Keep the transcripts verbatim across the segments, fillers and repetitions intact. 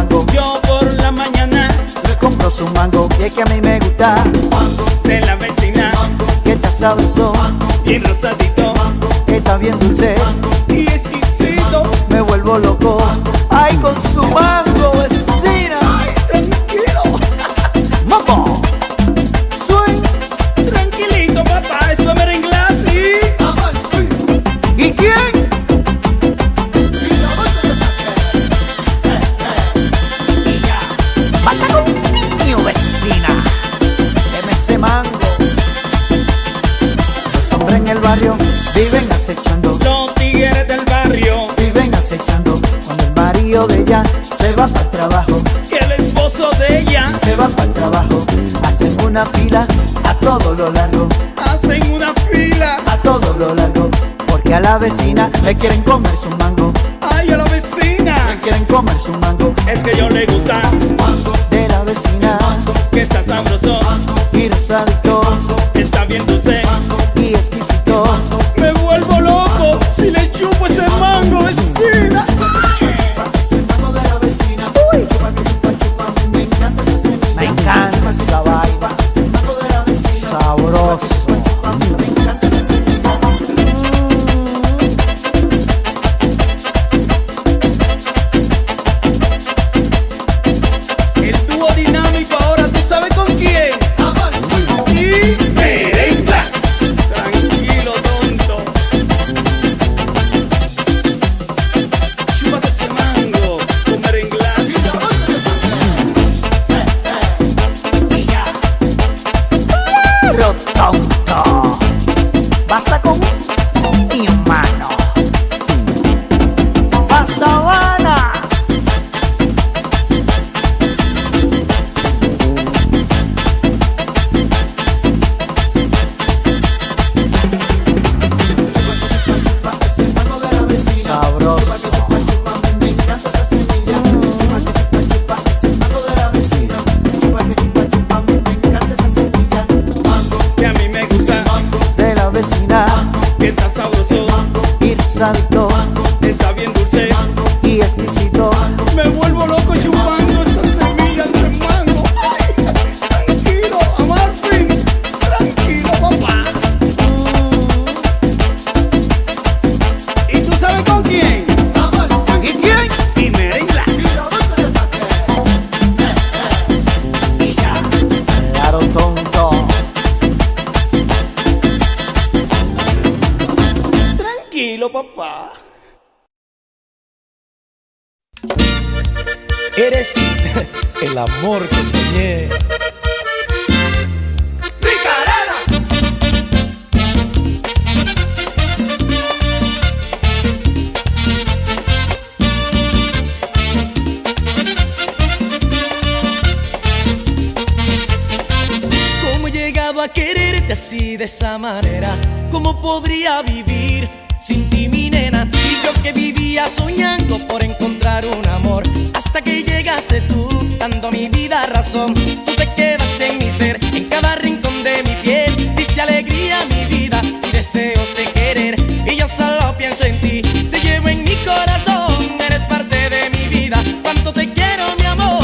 mango. Yo por la mañana Le compro su mango. Y es que a mí me gusta de la vecina, que está sabroso, bien rosadito que está bien dulce y exquisito. Me vuelvo loco. Ay, con su mango, vecina. Ay, tranquilo, Mambo. Swing. tranquilito, papá, esto es merenglás y ¿Y quién? Pasa conmigo, vecina. Deme ese mango. Los hombres en el barrio viven acechando, los tigres del barrio, viven acechando. Cuando el marido de ella se va para el trabajo, que el esposo de ella se va para el trabajo, hacen una fila a todo lo largo, hacen una fila. a todo lo largo, porque a la vecina le quieren comer su mango, Ay, a la vecina, le quieren comer su mango. es que yo le gusta De la vecina que está sabroso, y rosadito está bien dulce. y exquisito. Me vuelvo loco si le chupo ese mango, vecina. Ese mango de la vecina, chupa que chupa chupa, me encanta esa semilla. Me encanta esa vaina. Ese mango de la vecina, sabroso. Me encanta esa semilla. El dúo dinámico ahora, ¿tú sabes con quién? Y merenglás. Tranquilo, tonto. Chúpate ese mango con merenglás. Pero tonto, pasa con mi hermano. Pasa Habana. Sabroso. Me encanta esa semilla. Mango de la vecina. Chupa que chupa chupa, me encanta esa semilla. Que a mí me gusta, De la vecina que está sabroso, y rosadito está bien dulce. y exquisito. Me vuelvo loco chupando esa semilla, ese mango. Ay, tranquilo, Amalfi. Tranquilo, papá. ¿Y tú sabes con quién? ¿Y quién? Y merenglás. Claro, tonto. Tranquilo, papá. Eres el amor que soñé. ¿Cómo he llegado a quererte así de esa manera? ¿Cómo podría vivir sin ti, mi nena? Y yo que vivía soñando por encontrar un amor, hasta que llegaste tú, dando a mi vida razón. Tú te quedaste en mi ser, en cada rincón de mi piel, diste alegría a mi vida y deseos de querer. Y yo solo pienso en ti, te llevo en mi corazón, eres parte de mi vida. Cuánto te quiero, mi amor.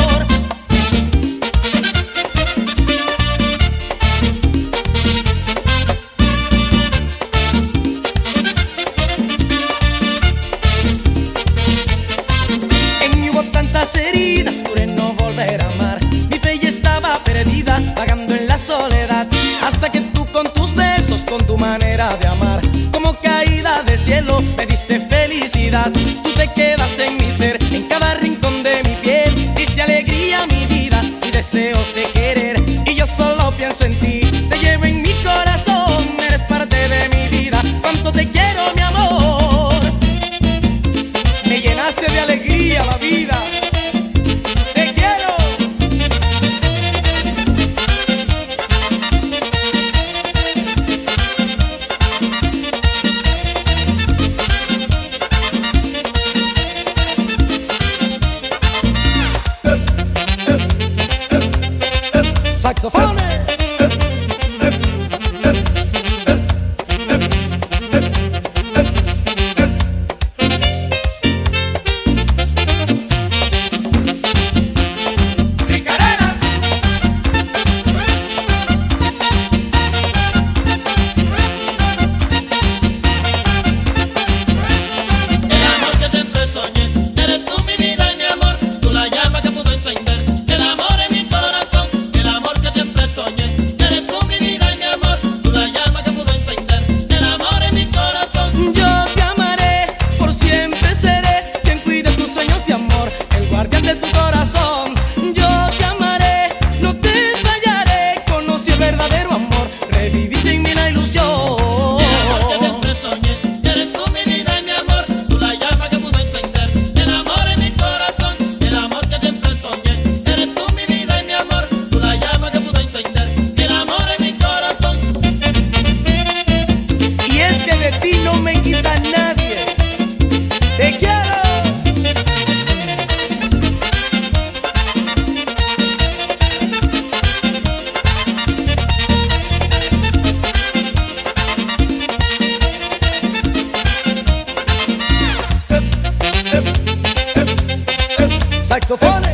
En mí hubo tantas heridas, juré no volver a amar. Mi fe ya estaba perdida, vagando en la soledad, hasta que tú con tus besos, con tu manera de amar, como caída del cielo, me diste felicidad. Tú te quedaste en mi ser, en cada rincón de mi piel, diste alegría a mi vida y deseos de querer. Y yo solo pienso en ti, te llevo en mi corazón, eres parte de mi vida. Cuánto te quiero, mi amor. Me llenaste de alegría la vida. Te quiero. Saxofones. saxofones.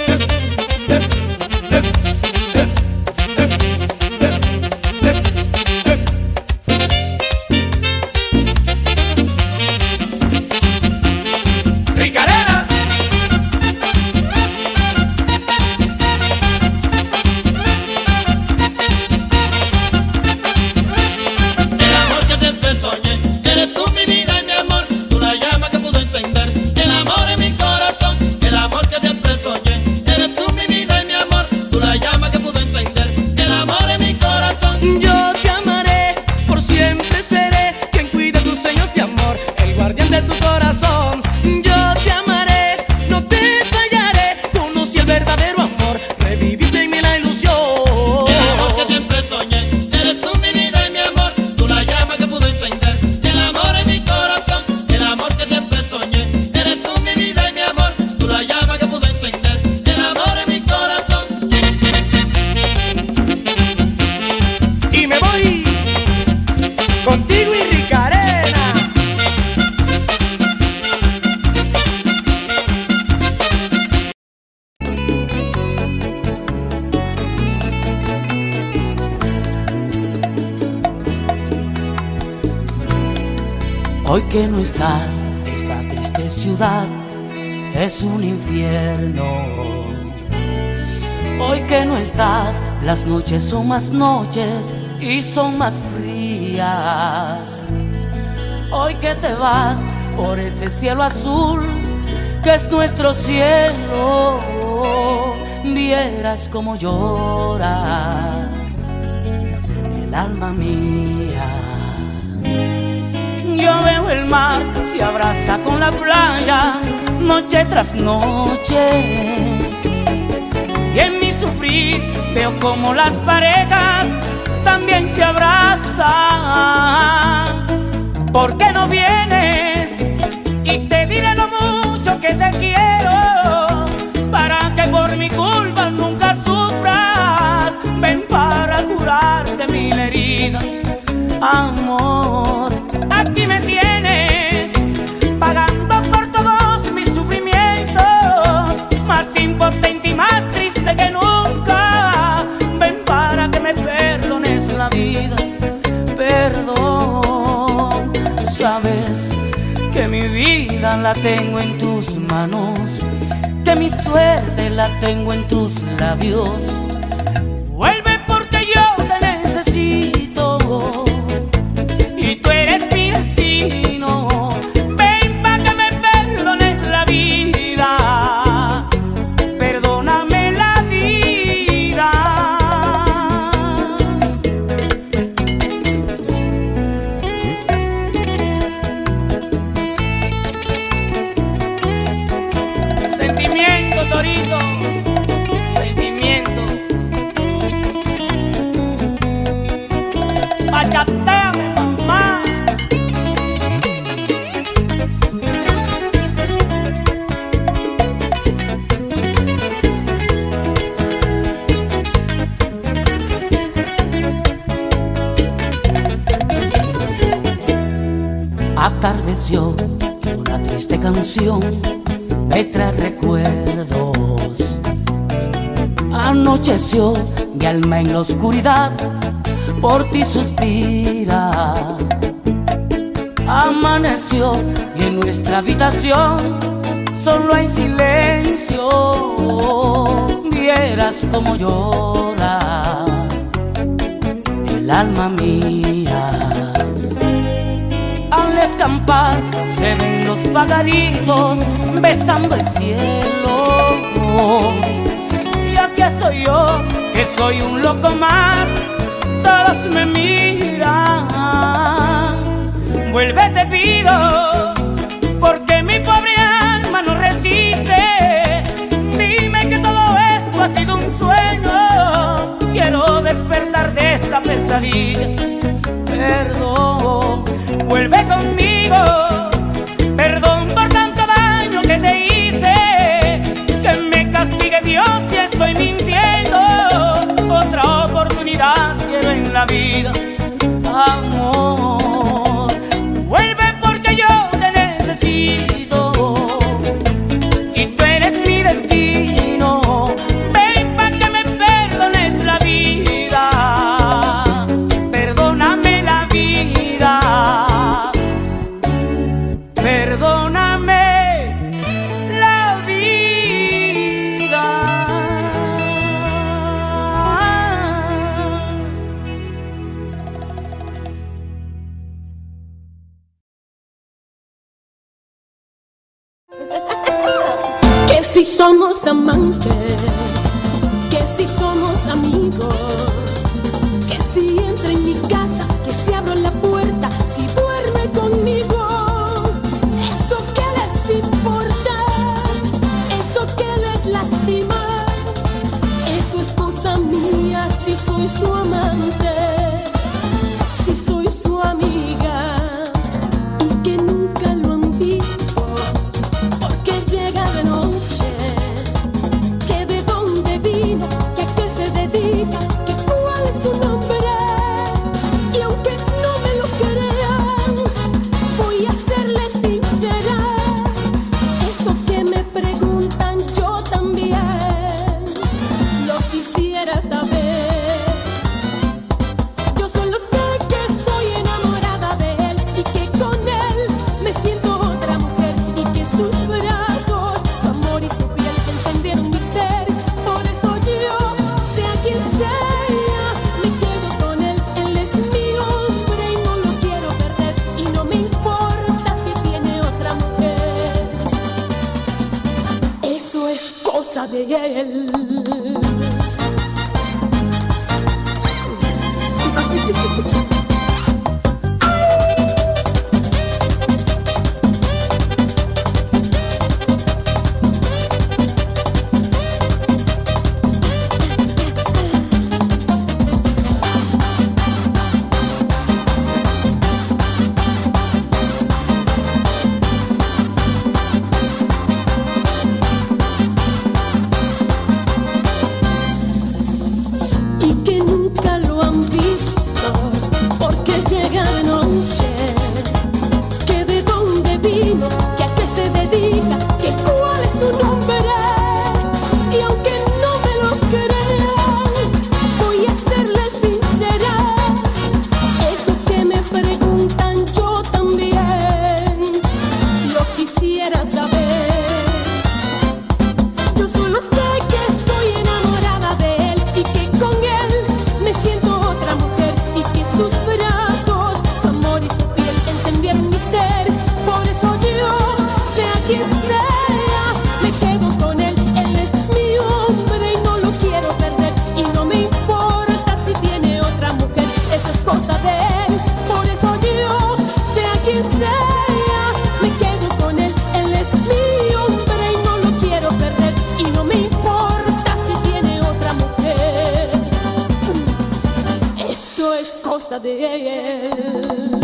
Ricarena. El amor que siempre soñé, eres tú mi vida y mi amor, tú la llama que pudo encender el amor en mi corazón. El amor que siempre soñé, eres tú mi vida y mi amor, tú la llama que pudo encender el amor en mi corazón. Yo te amaré, por siempre seré quien cuide tus sueños de amor, el guardián de tu corazón. Yo te amaré, no te fallaré, conocí el verdadero amor, reviviste en mí la ilusión. El amor que siempre soñé, eres tú mi vida y mi amor, tú la llama que pudo encender el amor en mi corazón. El amor que siempre soñé, eres tú mi vida y mi amor, tú la llama que pudo encender el amor en mi corazón. Y me voy contigo y Ricarena. Hoy que no estás, esta triste ciudad es un infierno. Hoy que no estás, las noches son más noches y son más frías. Hoy que te vas por ese cielo azul que es nuestro cielo, vieras como llora el alma mía. Yo veo el mar, se abraza con la playa, noche tras noche. Y en mi sufrir veo como las parejas también se abrazan. ¿Por qué no vienes? Y te diré lo mucho que te quiero, para que por mi culpa nunca sufras. Ven para curarte mil heridas, amor. Aquí me tienes, pagando por todos mis sufrimientos, más impotente y más triste que nunca. Ven para que me perdones la vida, perdón. Sabes que mi vida la tengo en tus manos, que mi suerte la tengo en tus labios. Vuelve porque yo te necesito y tú eres mi destino. Ven pa' que me perdones la vida, perdóname la vida. Sentimiento, Torito, sentimiento. Bachateame, mamá. Atardeció y una triste canción me trae recuerdos. Anocheció, mi alma en la oscuridad por ti suspira. Amaneció y en nuestra habitación solo hay silencio. Vieras como llora el alma mía. Al escampar se ven los pajaritos besando el cielo. Y aquí estoy yo, que soy un loco más, todos me miran. Vuelve te pido, porque mi pobre alma no resiste. Dime que todo esto ha sido un sueño, quiero despertar de esta pesadilla. Perdón, vuelve conmigo, perdón por tanto daño que te hice. Que me castigue Dios si estoy mintiendo. Otra oportunidad quiero en la vida, amor. Vuelve porque yo te necesito y tú eres mi destino. somos amantes, que si somos amigos, que si entra en mi casa, que si abro la puerta, si duerme conmigo. Eso que les importa, eso que les lastima, eso es cosa mía si soy su amante, si soy su amiga. Y que nunca lo han visto, porque llega de noche, que de dónde vino, que a qué se dedica, que cuál es su nombre. Y aunque no me lo crean, voy a serles sincera. Eso que me preguntan yo también lo quisiera saber. Yo solo sé que estoy enamorada de él y que con él me siento otra mujer, y que sus brazos, su amor y su piel encendieron mi ser. Por eso yo, sea quien sea, me quedo con él. Él es mi hombre y no lo quiero perder, y no me importa si tiene otra mujer. Eso es cosa de él. Y que nunca lo han visto, porque llega de noche, que de dónde vino, que a qué se dedica, que cuál es su nombre. Y aunque no me lo crean, voy a serles sincera. Eso que me preguntan yo también lo quisiera saber. Yo solo sé que estoy enamorada de él y que con él me siento otra mujer, y que sus brazos, su amor y su piel encendieron mi ser. Por eso yo, sea quien sea, me quedo con él. Él es mi hombre y no lo quiero perder, y no me importa si tiene otra mujer. Eso es cosa de él. Por eso yo, sea quien sea, me quedo con él. Él es mi hombre y no lo quiero perder, y no me importa si tiene otra mujer. Eso es cosa de él.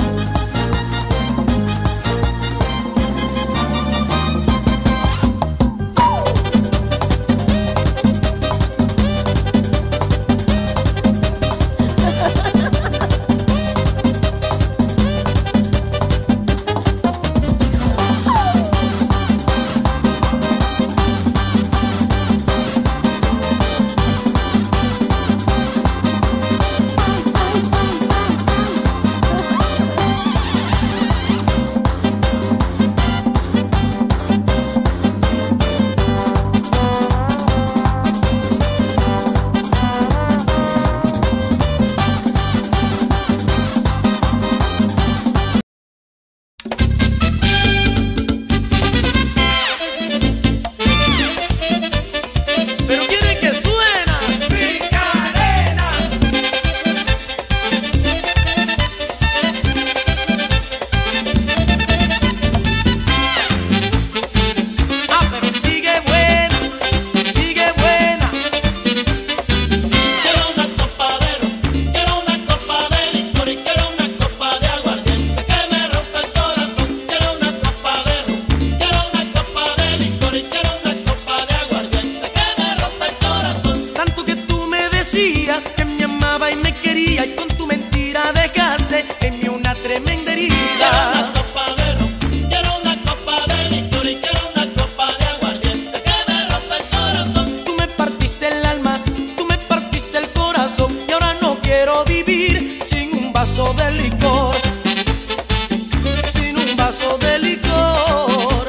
Pero quiere que suena Ricarena. Ah, pero sigue buena, sigue buena. Quiero una copa de ron, quiero una copa de licor y quiero una copa de aguardiente que me rompa el corazón. Quiero una copa de ron, quiero una copa de licor y quiero una copa de aguardiente que me rompa el corazón. Tanto que tú me decías que me amaba y me quería, y con tu mentira dejaste en mí una tremenda Quiero una herida. copa de ron, quiero una copa de licor y quiero una copa de aguardiente que me rompa el corazón. Tú me partiste el alma, tú me partiste el corazón, y ahora no quiero vivir sin un vaso de licor, sin un vaso de licor.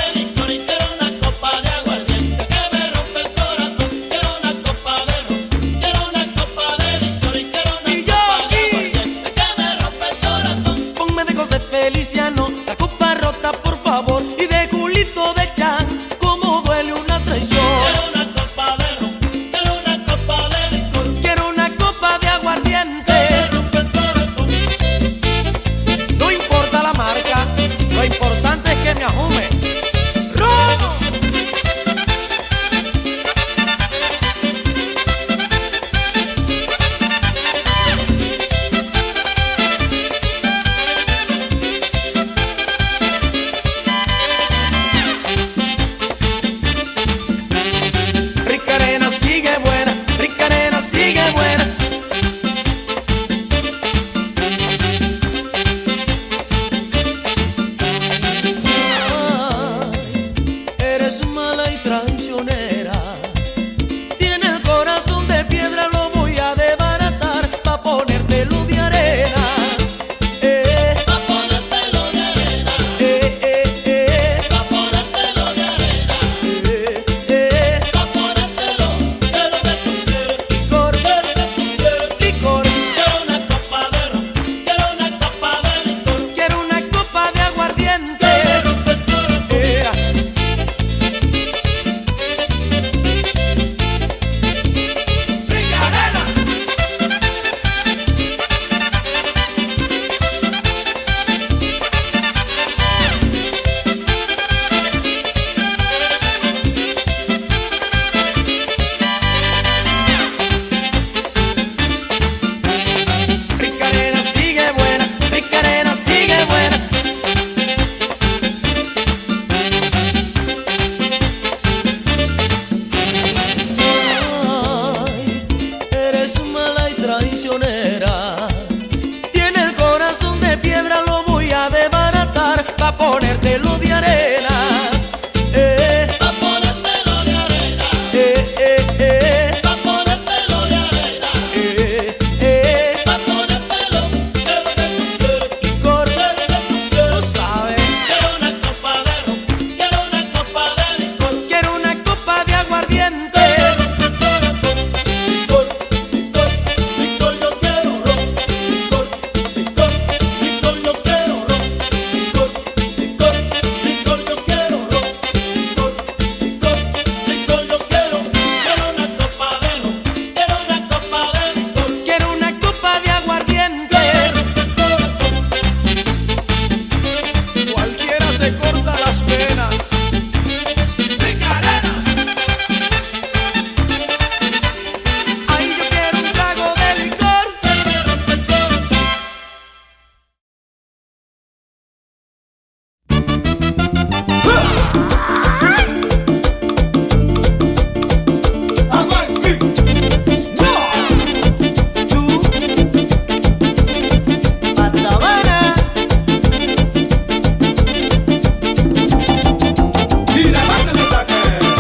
Quiero una copa de ron, quiero una copa de licor y quiero una copa de aguardiente que me rompa el corazón. Quiero una copa de ron, ponértelo de arena. Eh, Pa' ponértelo de arena, eh, eh, eh, pa' ponértelo de arena, eh, eh. pa' ponértelo, que lo que tú quieres, Licor, que tú quieres. lo sabes. Quiero una copa de ron, quiero una copa de licor. Quiero una copa de aguardiente. Licor, licor, licor, yo quiero ron. Licor, licor, licor, yo quiero ron. Licor, licor, licor, yo quiero ron. Licor, licor, licor, yo quiero. Quiero una copa de ron, quiero una copa de licor. Quiero una copa de aguardiente. Cualquiera se corta las penas. Ay, yo quiero un trago de licor. Tú, pa' Sabana. Y la banda de ataque.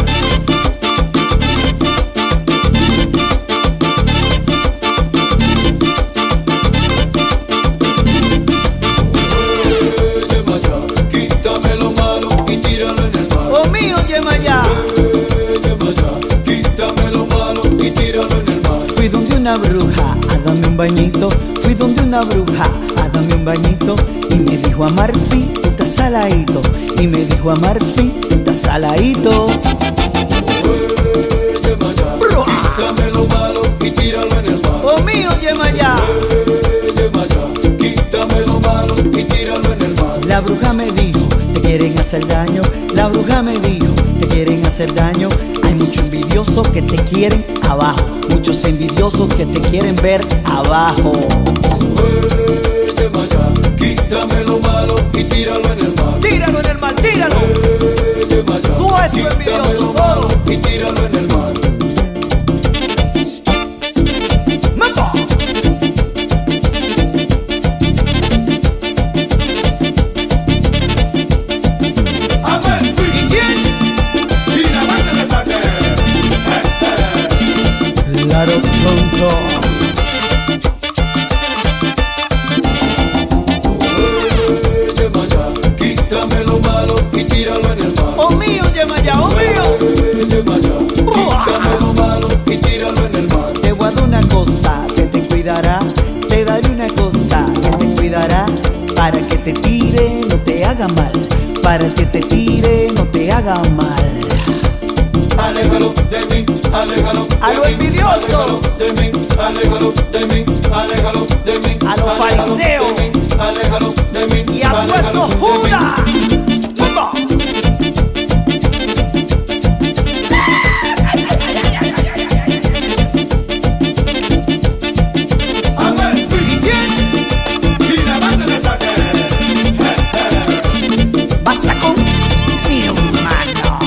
Quítame lo malo y tíralo en el mar. Oh mío, Yemayá. Yemayá, quítame lo malo y tíralo en el mar. Fui donde una bruja a darme un bañito. Fui donde una bruja a darme un bañito. Y me dijo Amalfi, tú estás saladito. Y me dijo Amalfi, tú estás saladito. Yemayá, quítame lo malo y tíralo en el mar. Oh mío, Yemayá. Yemayá, quítame lo malo y tíralo en el mar. La bruja me dijo, te quieren hacer daño. La bruja me dijo, te quieren hacer daño. Hay muchos envidiosos que te quieren abajo. Muchos envidiosos que te quieren ver abajo. Yemayá, quítame lo malo y tíralo en el mar. Tíralo en el mar, tíralo. Yemayá, Tú eso, quítame envidioso, lo todo. malo y tíralo en el mar. ¡Mambo! ¿Y quién? Y la banda de ataque. Claro, tonto. Yemayá, quítame lo malo y tíralo en el mar. Oh mío, Yemayá, oh mío. Yemayá, quítame lo malo y tíralo en el mar. Te voy a dar una cosa que te cuidará. Te daré una cosa que te cuidará. Para que te tire, no te haga mal. Para que te tire, no te haga mal. Aléjalo de mí, aléjalo de A lo mí, envidioso. aléjalo de mí, aléjalo de mí, aléjalo de mí, A los aléjalo fariseos. de mí, aléjalo de mí, Y a aléjalo tu esos de mí. Judas. ¡Mambo! ¿Y quién? Y la banda de ataque. Vas a con mi hermano.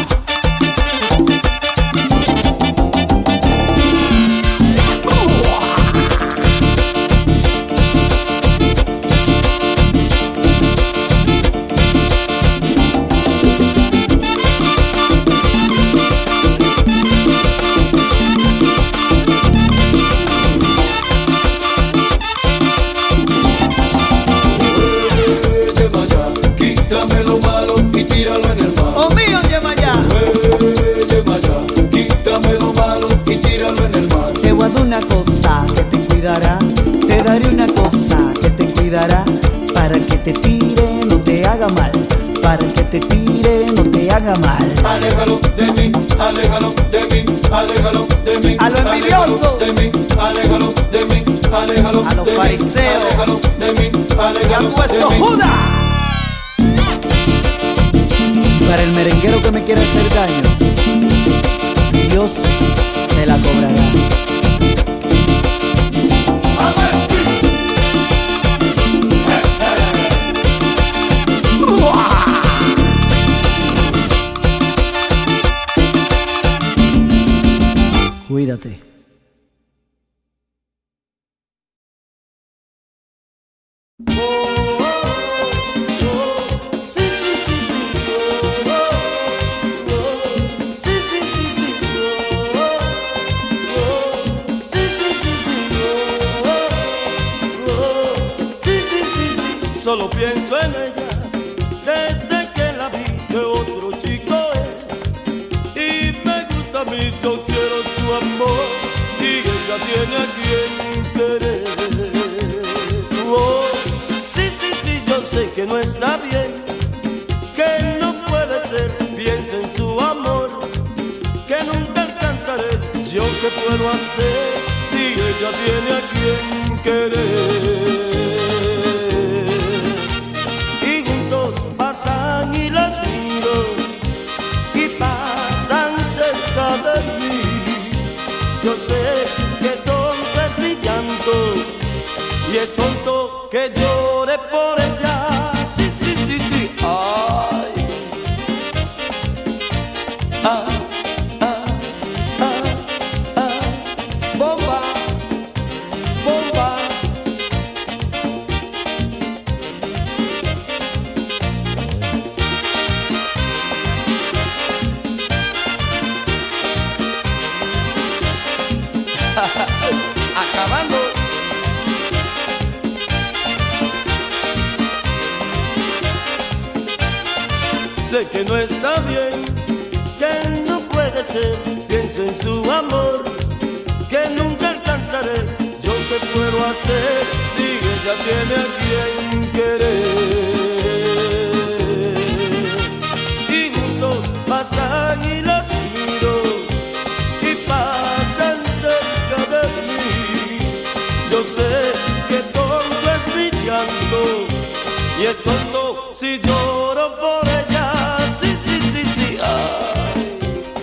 Yemayá, quítame lo malo y tíralo en el mar. Oh mío, Yemayá. Yemayá, quítame lo malo y tíralo en el mar. Te voy a dar una cosa que te cuidará. Te daré una cosa que te cuidará. Para que te tire, no te haga mal. Para que te tire, no te haga mal. Aléjalo de mí, aléjalo de mí, aléjalo de mí. A lo envidioso. Aléjalo de mí, aléjalo de mí, aléjalo A los de mí, fariseos. aléjalo de mí, Y a aléjalo tu esos de mí. Judas. Para el merenguero que me quiere hacer daño, Dios se la cobrará. Cuídate. Sí, sí. solo pienso en ella desde que la vi que otro chico es. Y me gusta a mí, yo quiero su amor y ella tiene a quien querer. Oh, sí, sí, sí, yo sé que no está bien, que no puede ser, piensa en su amor, que nunca alcanzaré. ¿Yo qué puedo hacer si ella tiene a quien querer? Y juntos pasan y las miro y pasan cerca de mí. Yo sé que tonto es mi llanto y es tonto que llore por ella. Sí, sí, sí, sí, ay. Ah, ah, ah, ah. Bomba, bomba. Acabando. Sé que no está bien, que no puede ser, pienso en su amor, que nunca alcanzaré. ¿Yo qué puedo hacer si ella tiene a quien querer? Y juntos pasan y las miro y pasan cerca de mí. Yo sé que tonto es mi llanto y es tonto si lloro por ella. Sí, sí, sí, sí, ay.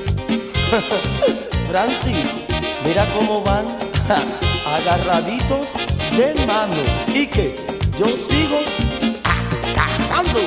Francis, mira cómo van agarraditos de mano y que yo sigo agarrando.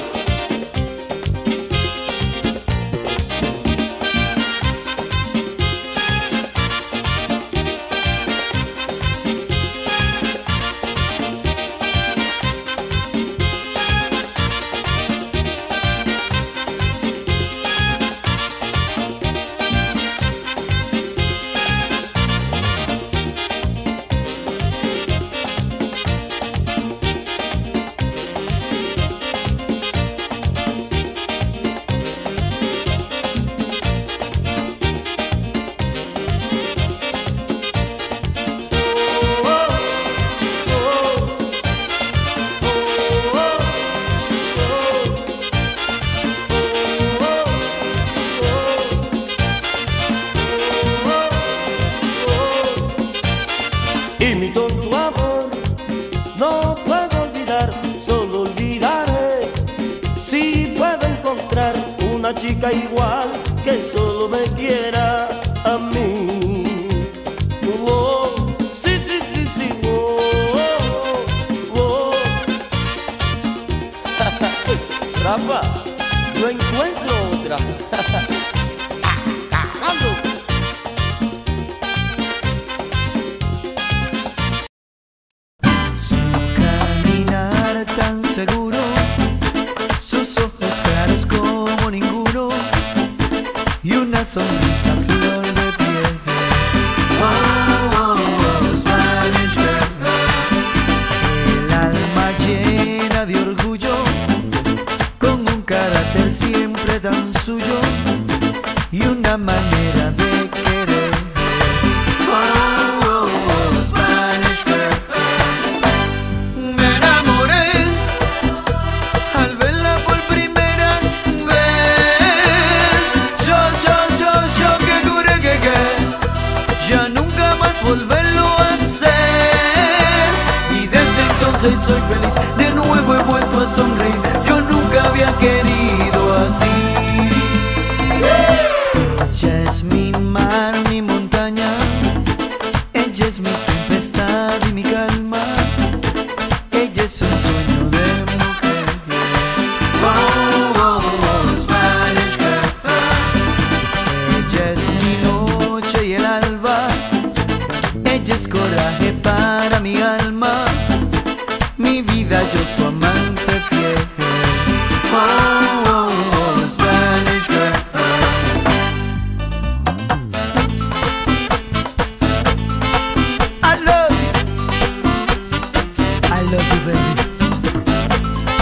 Y mi tonto amor no puedo olvidar, solo olvidaré si puedo encontrar una chica igual que solo me quiera a mí. Oh, sí, sí, sí, sí, oh, oh, oh. Rafa, no encuentro otra. Caramba. Tan seguro, sus ojos claros como ninguno y una sonrisa flor de piel. Oh, oh, oh, Spanish girl. El alma llena de orgullo, con un carácter siempre tan suyo y una manera de querer. Oh, oh, oh, Spanish girl. Volverlo a hacer y desde entonces soy feliz, de nuevo he vuelto a sonreír, yo nunca había querido así. Ella es mi mar, mi montaña, ella es mi tempestad y mi calma, ella es un sueño de mujer. Oh, oh, oh, Spanish girl. Ella es mi noche y el alba, ella es coraje para mi alma, mi vida, yo su amante fiel. Oh, oh, oh, Spanish girl. I love you, I love you, baby.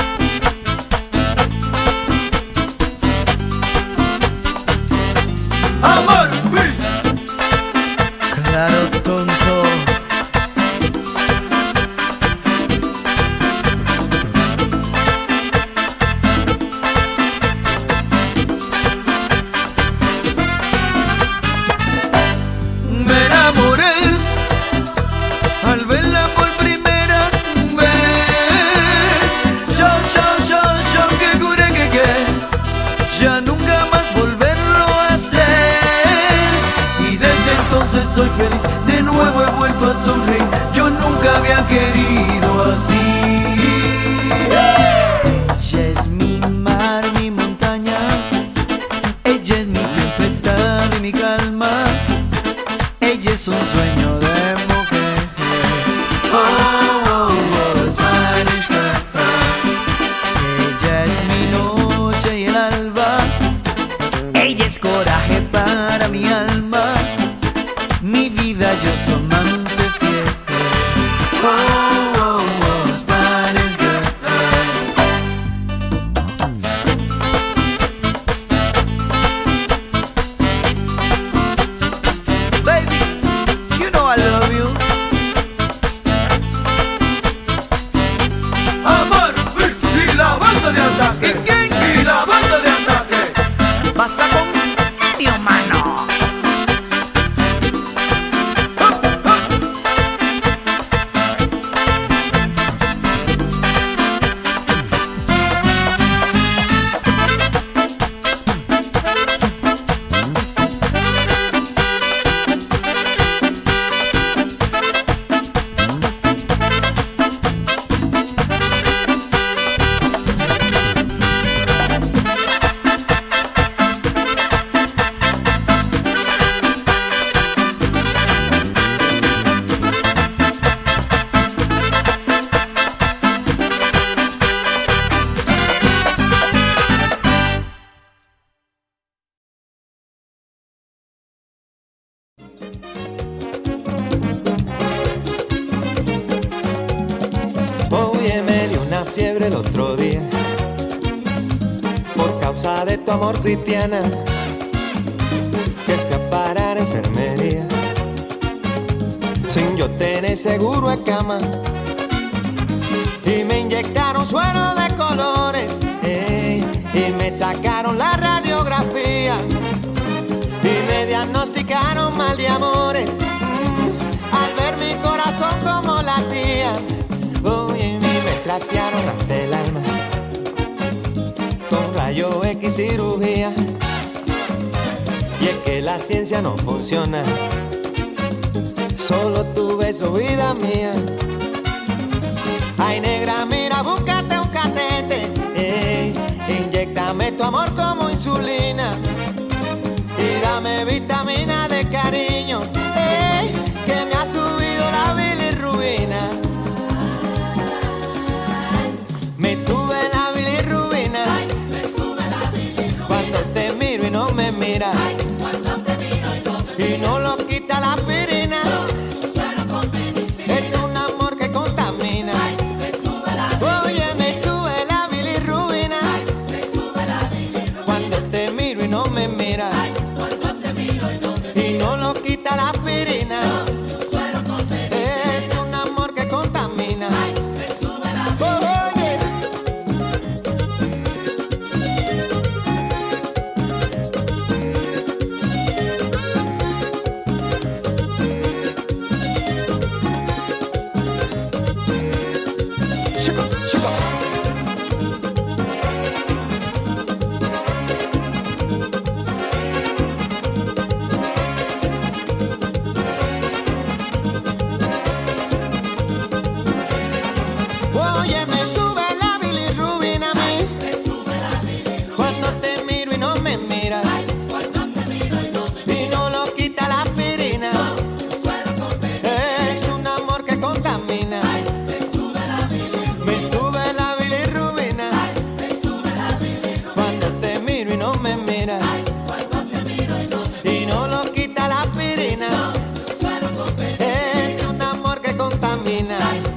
a sonreír. Yo nunca había querido así. Ella es mi mar, mi montaña. Ella es mi tempestad y mi calma. Ella es un sueño de mujer. Oh, oh, oh, Spanish girl. Ella es mi noche y el alba. Ella es coraje para mi alma. Mi vida, yo soy amante fiel. Oh, oh, oh, Spanish girl. Baby, you know I love you. Amar y la banda de ataque. Y la banda de ataque. Pasa con mi hermano. Oye, me dio una fiebre el otro día por causa de tu amor, cristiana, que fui a parar a enfermería sin yo tener seguro de cama y me inyectaron suero de colores, ey, y me sacaron la radiografía y me diagnosticaron mal de amores, mm, al ver mi corazón como latía. Oye, y me trastearon hasta el alma con rayo X cirugía. Y es que la ciencia no funciona, solo tu beso, vida mía. Ay, negra, mira, búscate un catete, ey, inyéctame tu amor como insulina y dame vitamina de cariño, ey, que me ha subido la bilirrubina. Me sube la bilirrubina cuando te miro y no me miras, y no lo quita la aspirina. Es un amor que contamina. Oye, me sube la bilirrubina cuando te miro y no me miras, y no lo quita la aspirina. Es un amor que contamina. Oye. Chico, chico. Oye, me sube la bilirrubina a mí cuando te miro y no me miras, y no lo quita la aspirina. Es un amor que contamina. Me sube la bilirrubina cuando te miro y no me miras, y no lo quita la aspirina. Es un amor que contamina.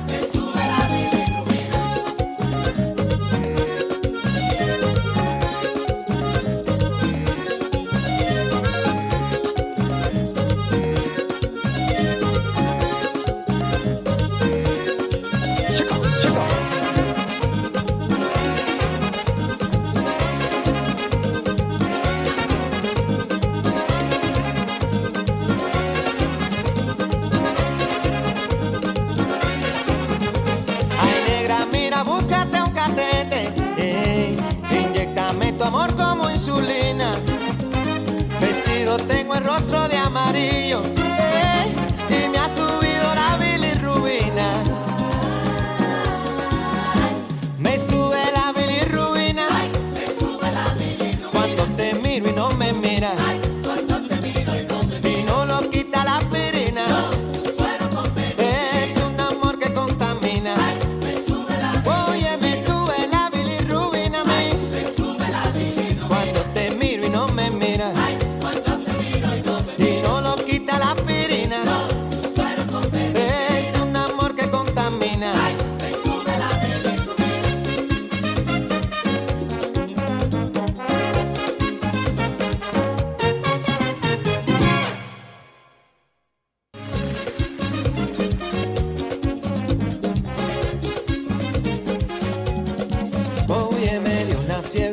Chico, chico.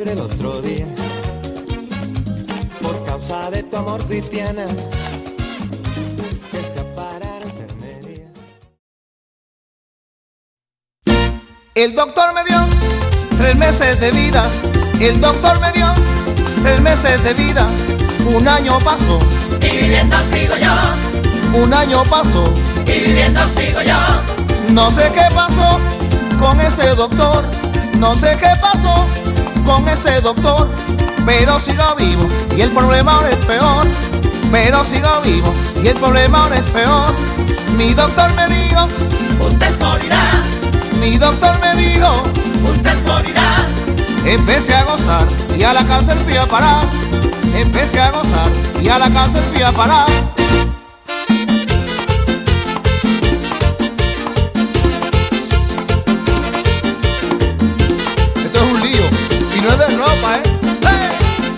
el otro día. Por causa de tu amor, Cristiana, que escapara la enfermería. El doctor me dio tres meses de vida. El doctor me dio tres meses de vida. Un año pasó Y viviendo sigo yo, un año pasó. y viviendo sigo yo. No sé qué pasó con ese doctor, no sé qué pasó con ese doctor, pero sigo vivo y el problema ahora es peor. Pero sigo vivo y el problema ahora es peor. Mi doctor me dijo, Usted morirá, mi doctor me dijo, usted morirá. empecé a gozar y a la cárcel fui a parar. Empecé a gozar y a la cárcel fui a parar. Esto es un lío y no es de ropa, ¿eh? ¡Hey!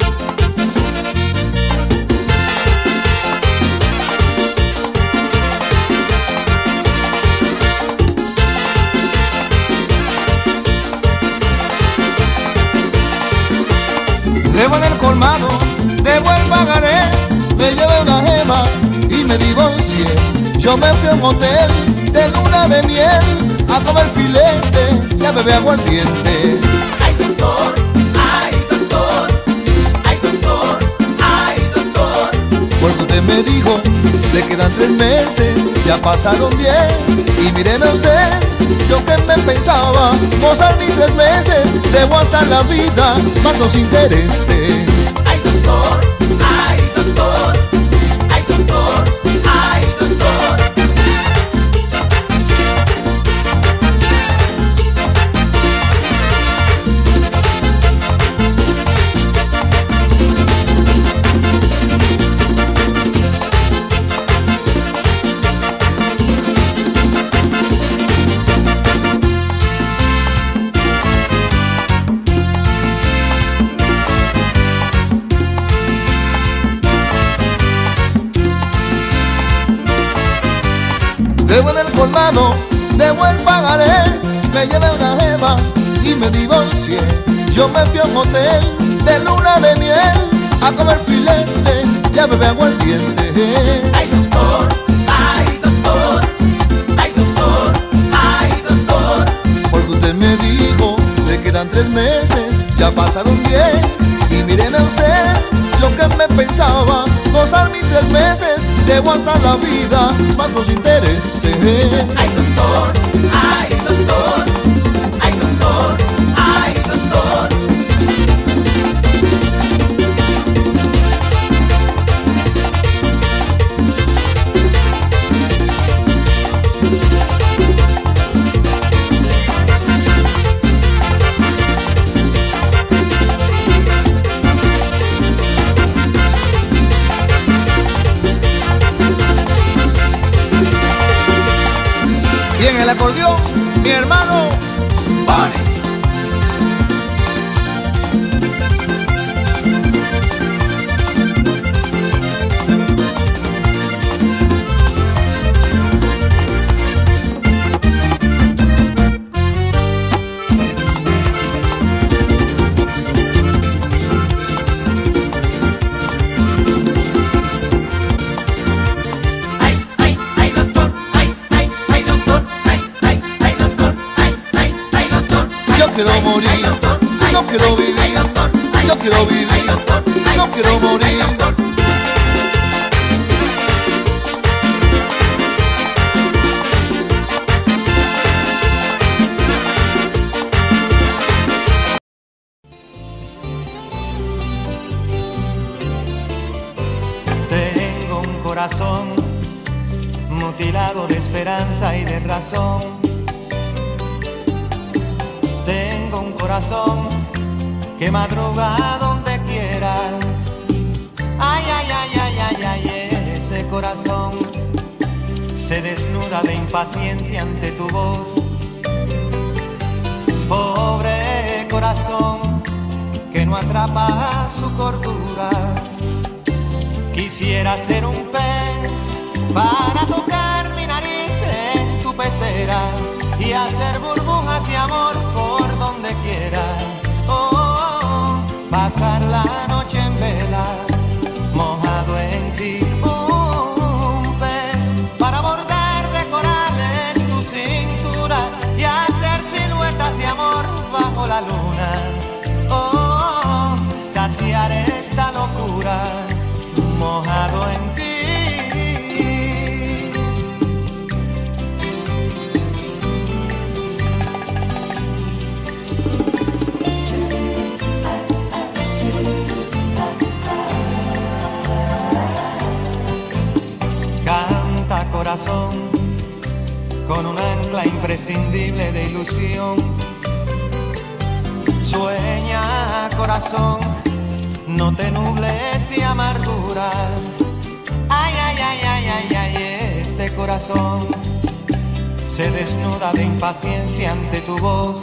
Debo en el colmado, debo el pagaré. Me llevé una jeva y me divorcié. Yo me fui a un hotel de luna de miel a comer filete y a beber aguardiente. Ay, doctor, ay, doctor, ay, doctor, ay, doctor. Porque usted me dijo, le quedan tres meses, ya pasaron diez. Y míreme usted, yo que me pensaba gozar mis tres meses. Debo hasta la vida, más los intereses. Ay, doctor, ay, doctor, ay, doctor, ay, doctor. Debo en el colmado, debo el pagaré. Me llevé una jeva y me divorcié. Yo me fui a un hotel de luna de miel a comer filete y a beber aguardiente. Ay, doctor, ay, doctor, ay, doctor, ay, doctor. Porque usted me dijo, le quedan tres meses, ya pasaron diez. Y míreme usted, lo que me pensaba gozar mis tres meses. Debo hasta la vida, más los intereses. Ay, doctor, ay, doctor, ay, doctor, ay, doctor. Y en el acordeón, mi hermano Bonnie. Ay, ay, ay, doctor, ay, ay, ay, doctor, ay, ay, ay, doctor, ay, ay, ay, doctor. Yo quiero morir, yo quiero vivir, yo quiero vivir, yo quiero morir. Tengo un corazón mutilado de esperanza y de razón. Tengo un corazón que madruga donde quiera. Ay, ay, ay, ay, ay, ay, ese corazón se desnuda de impaciencia ante tu voz. Pobre corazón que no atrapa su cordura. Quisiera ser un pez para tocar mi nariz en tu pecera y hacer burbujas de amor por donde quiera. Oh, oh, oh. pasar la noche en vela, mojado en ti. Un pez para bordar de corales tu cintura y hacer siluetas de amor bajo la luna. Oh, saciar esta locura, mojado en ti. Canta corazón, con un ancla imprescindible de ilusión. Sueña corazón, no te nubles de amargura. Ay, ay, ay, ay, ay, ay, este corazón se desnuda de impaciencia ante tu voz.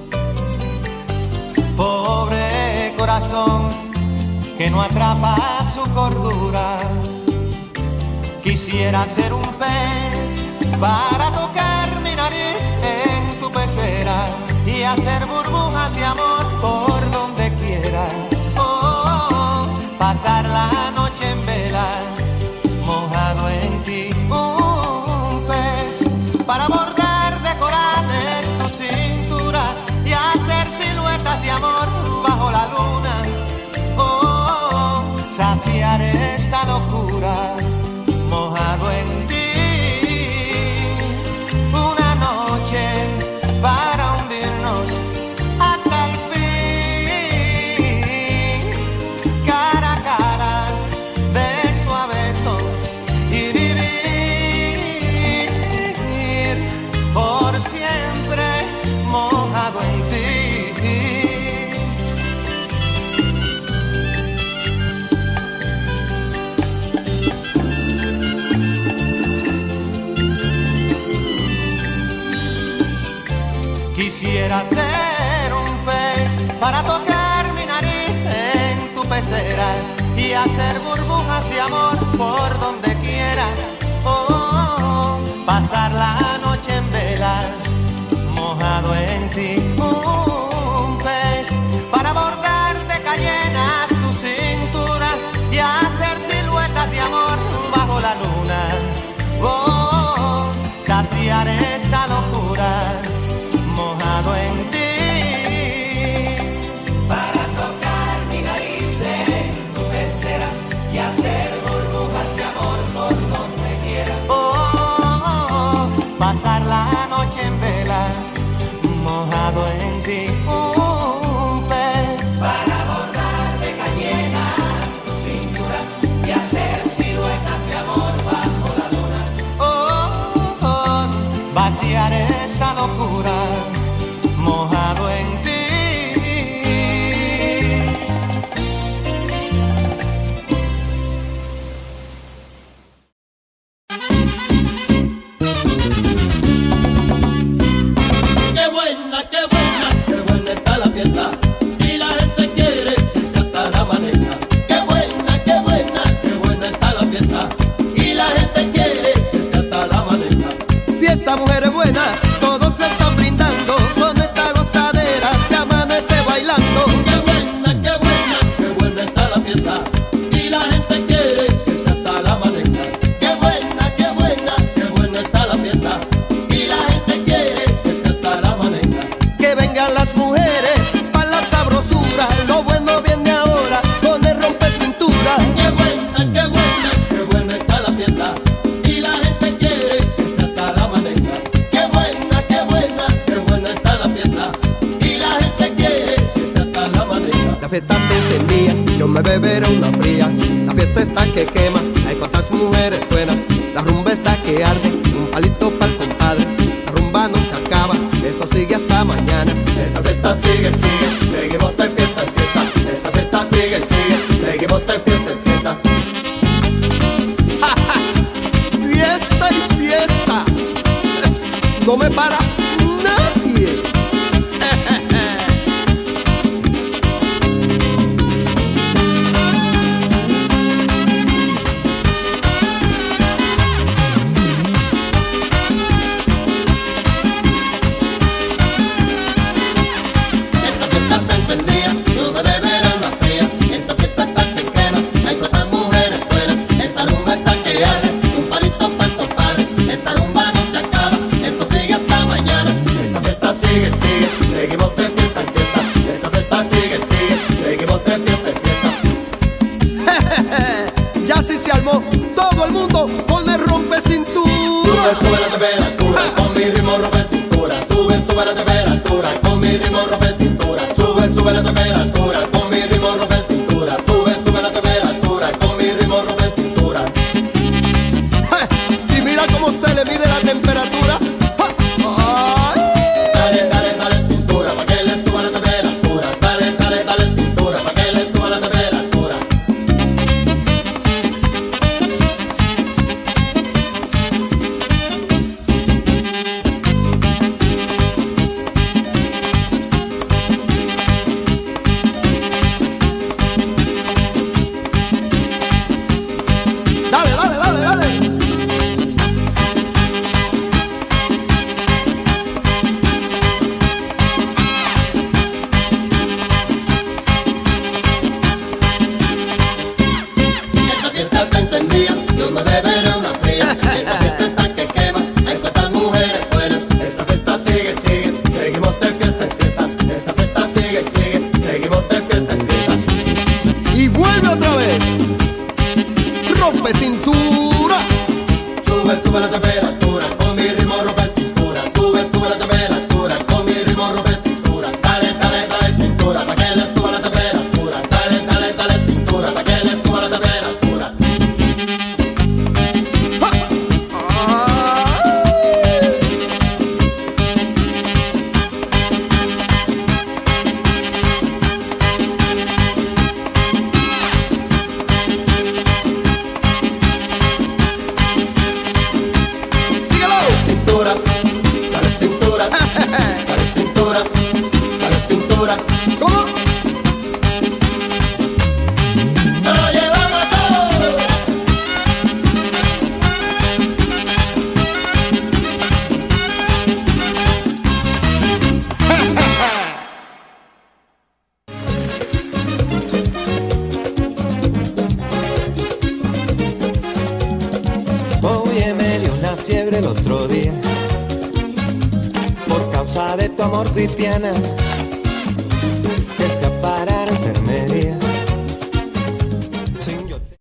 Pobre corazón que no atrapa su cordura. Quisiera ser un pez para tocar mi nariz en tu pecera y hacer burbujas de amor por donde quiera. Oh, pasar la noche en vela, mojado en ti. Un pez para bordar de corales tu cintura y hacer siluetas de amor bajo la luna. Oh, saciar esta locura, mojado en ti. Una noche para hundirnos hasta el fin, cara a cara, beso a beso y vivir por siempre mojado en ti. Quisiera ser un pez para tocar mi nariz en tu pecera y hacer burbujas de amor por donde quiera. Oh, pasar la noche en vela, mojado en ti. Un pez para bordar de cayenas tu cintura y hacer siluetas de amor bajo la luna. Oh, saciar esta locura, mojado en ti. Para tocar mi nariz en tu pecera y hacer burbujas de amor por donde quiera. Oh, oh, oh, pasar la noche en vela, mojado en ti. Un pez para bordar de cayenas tu cintura y hacer siluetas de amor bajo la luna. Oh, oh, oh, vaciar esta locura, mojado en ti. Qué buena, qué buena, qué buena está la fiesta y la gente quiere irse hasta la maneja. Qué buena, qué buena, qué buena está la fiesta y la gente quiere irse hasta la maneja. Fiesta, mujeres buenas, todos se están brindando, con esta gozadera se amanece bailando. Qué buena, qué buena, qué buena está la fiesta y la gente quiere irse hasta la maneja. Qué buena, qué buena, qué buena está la fiesta y la gente quiere irse hasta la maneja. Que vengan las mujeres pa' la sabrosura, lo bueno viene ahora con el rompe cintura. Qué buena, qué buena, qué buena está la fiesta y la gente quiere irse hasta la maneja. Qué buena, qué buena, qué buena está la fiesta y la gente quiere irse hasta la maneja. La fiesta te encendía, yo me beberé una fría. La fiesta está que quema, hay cuantas mujeres buenas. La rumba está que arde, un palito pa'l compadre. La rumba no se acaba, esto sigue hasta mañana. Esta fiesta sigue, sigue, seguimos de fiesta en fiesta. Esta fiesta sigue, sigue, seguimos de fiesta en fiesta. Fiesta y fiesta, no me para nadie. Esa fiesta está encendida, yo me beberé una fría. Sube, sube la temperatura, con mi ritmo rompe cintura. Sube, sube la temperatura, con mi ritmo rompe cintura. Sube, sube la temperatura, con mi ritmo rompe cintura. Y mira cómo se le mide la temperatura. Dale, dale, dale cintura, pa' que le suba la temperatura. Dale, dale, dale cintura, pa' que le suba la temperatura. Dale, dale, dale, dale. Esta fiesta está encendida, Dios me deberá una fría. Esta fiesta está que quema, hay cuantas mujeres buenas. Esta fiesta sigue, sigue, seguimos de fiesta en fiesta. Esta fiesta sigue, sigue, seguimos de fiesta en fiesta. Y vuelve otra vez. Rompe cintura. Sube, sube la temperatura, con mi ritmo rompe cintura. Sube, sube la temperatura, con mi ritmo rompe cintura. Dale, dale, dale cintura, pa' que le suba la temperatura. Dale, dale, dale cintura, pa' que le suba la temperatura. Cintura, dale cintura, dale cintura, dale cintura. ¿Cómo? ¡Nos lo llevamos todo! Oye, me dio una fiebre el otro día por causa de tu amor, cristiana, que escapara la enfermería. Sin yo te-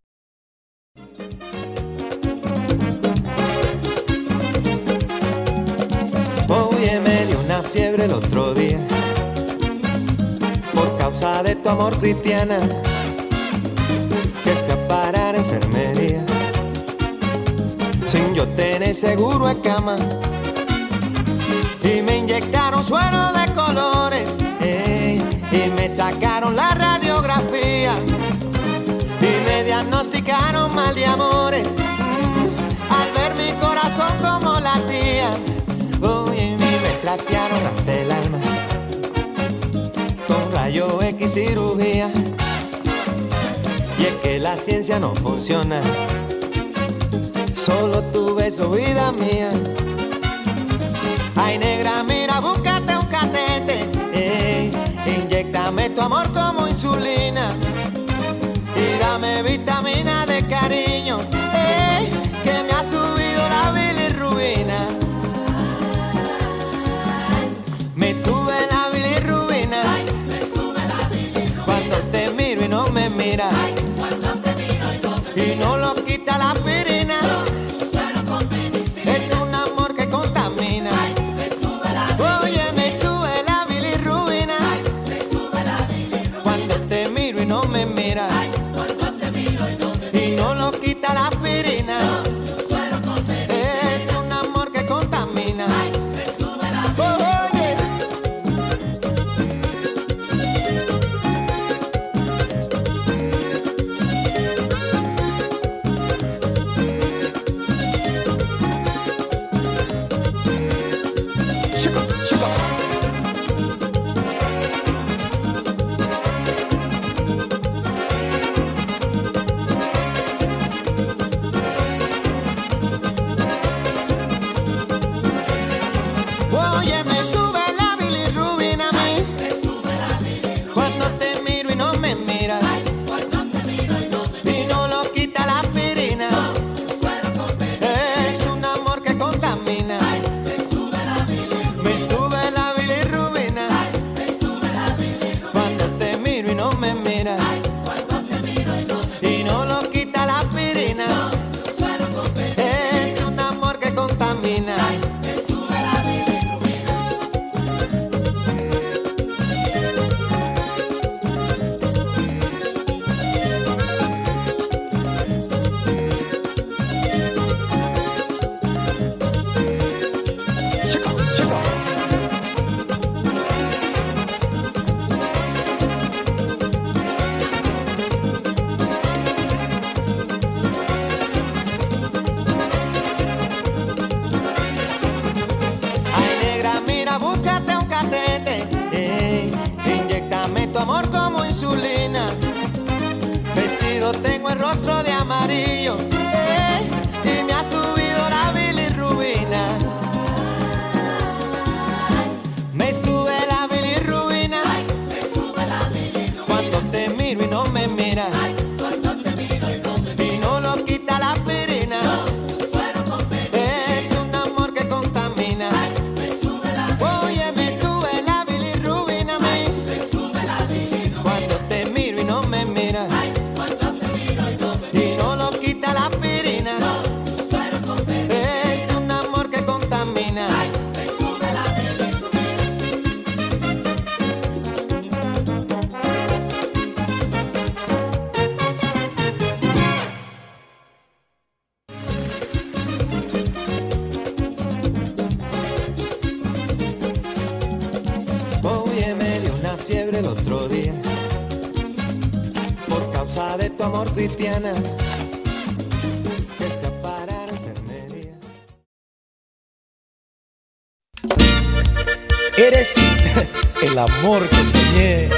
Oye, me dio una fiebre el otro día por causa de tu amor, cristiana, que escapara la enfermería. Sin yo tener seguro en cama, y me inyectaron suero de colores, ey, y me sacaron la radiografía, y me diagnosticaron mal de amores, mm, al ver mi corazón como latía. Oye, y me trastearon hasta el alma con rayo X cirugía, y es que la ciencia no funciona. Solo tu beso, vida mía. Ay, negra, mira, búscate un catete, ey, inyéctame tu amor como insulina y dame vitamina de cariño, ey, que me ha subido la bilirrubina. Me sube la bilirrubina cuando te miro y no me miras, y no lo quita la aspirina. Es un amor que contamina. Oye, me sube la bilirrubina cuando te miro y no me miras, y no lo quita la aspirina. Es un amor que contamina. Oye. fiebre el otro día. Por causa de tu amor, cristiana, que escapara la enfermería. Eres el amor que soñé.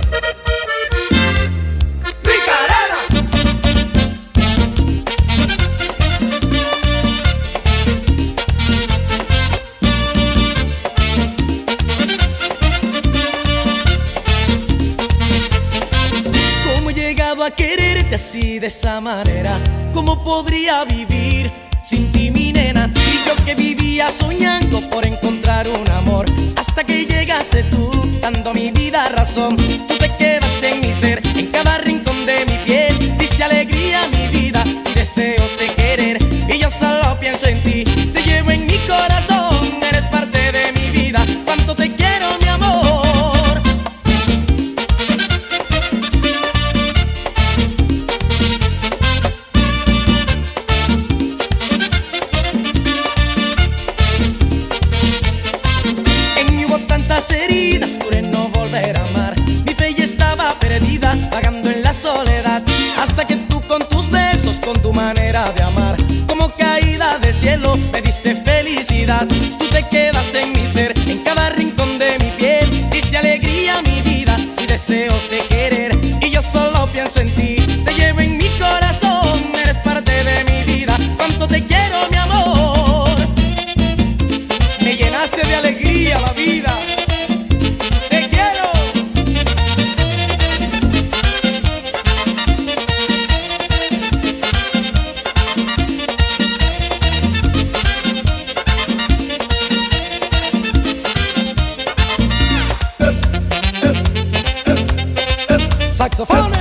A quererte así de esa manera, ¿cómo podría vivir sin ti, mi nena? Y yo que vivía soñando por encontrar un amor, hasta que llegaste tú, dando a mi vida razón. Tú te quedaste en mi ser, en cada rincón de mi piel, diste alegría a mi vida y deseos de querer. Y yo solo pienso en ti, te llevo en mi corazón, eres parte de mi vida, cuánto te quiero, mi amor. Heridas, juré no volver a amar. Mi fe ya estaba perdida, vagando en la soledad, hasta que tú con tus besos, con tu manera de amar, como caída del cielo, me diste felicidad. Tú te quedaste en mi ser, en cada rincón de mi piel, diste alegría a mi vida y deseos de querer. Y yo solo pienso en ti, te llevo en mi corazón, eres parte de mi vida, cuánto te quiero, mi amor. Me llenaste de alegría la vida. Saxofones.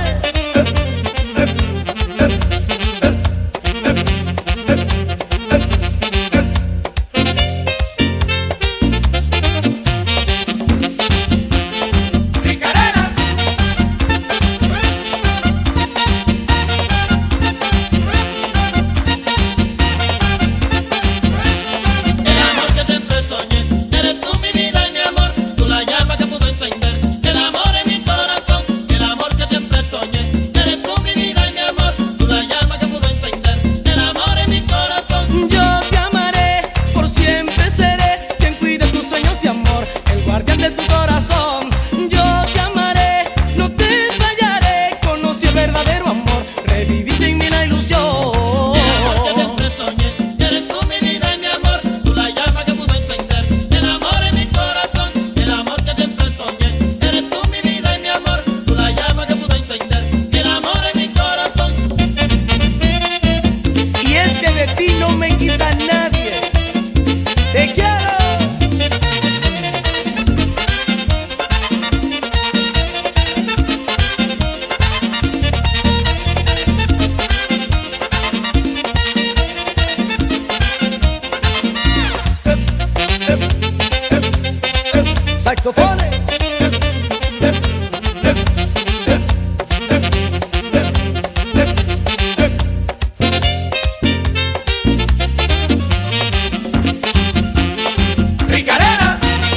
Saxofones. Ricarena.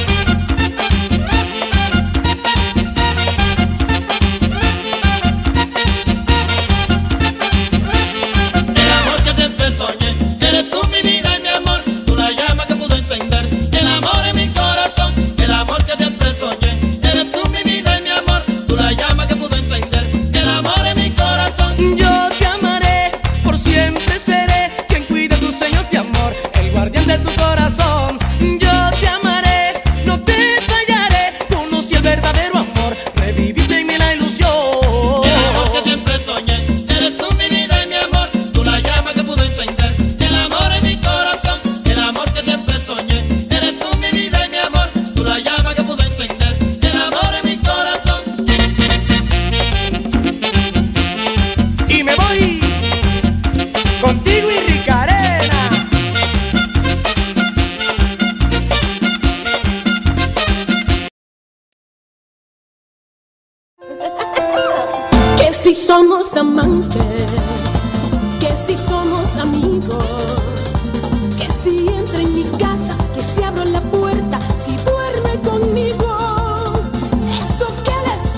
El amor que siempre soñé, eres tú mi vida y mi amor, tú la llama que pudo encender el amor en mi corazón. El amor que siempre soñé, eres tú mi vida y mi amor, tú la llama que pudo encender el amor en mi corazón. Yo te amaré, por siempre seré quien cuide tus sueños de amor, el guardián de tu corazón. Yo te amaré, no te fallaré, conocí el verdadero amor, reviviste en mí la ilusión. El amor que siempre soñé, eres tú mi vida y mi amor, tú la llama que pudo encender el amor en mi corazón. El amor que siempre soñé, eres tú mi vida y mi amor, tú la llama que pudo encender el amor en mi corazón. Y me voy contigo y Ricarena. Que si somos amantes, que si somos amigos, que si entra en mi casa, que si abro la puerta, si duerme conmigo. Eso que les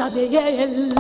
cosa de él.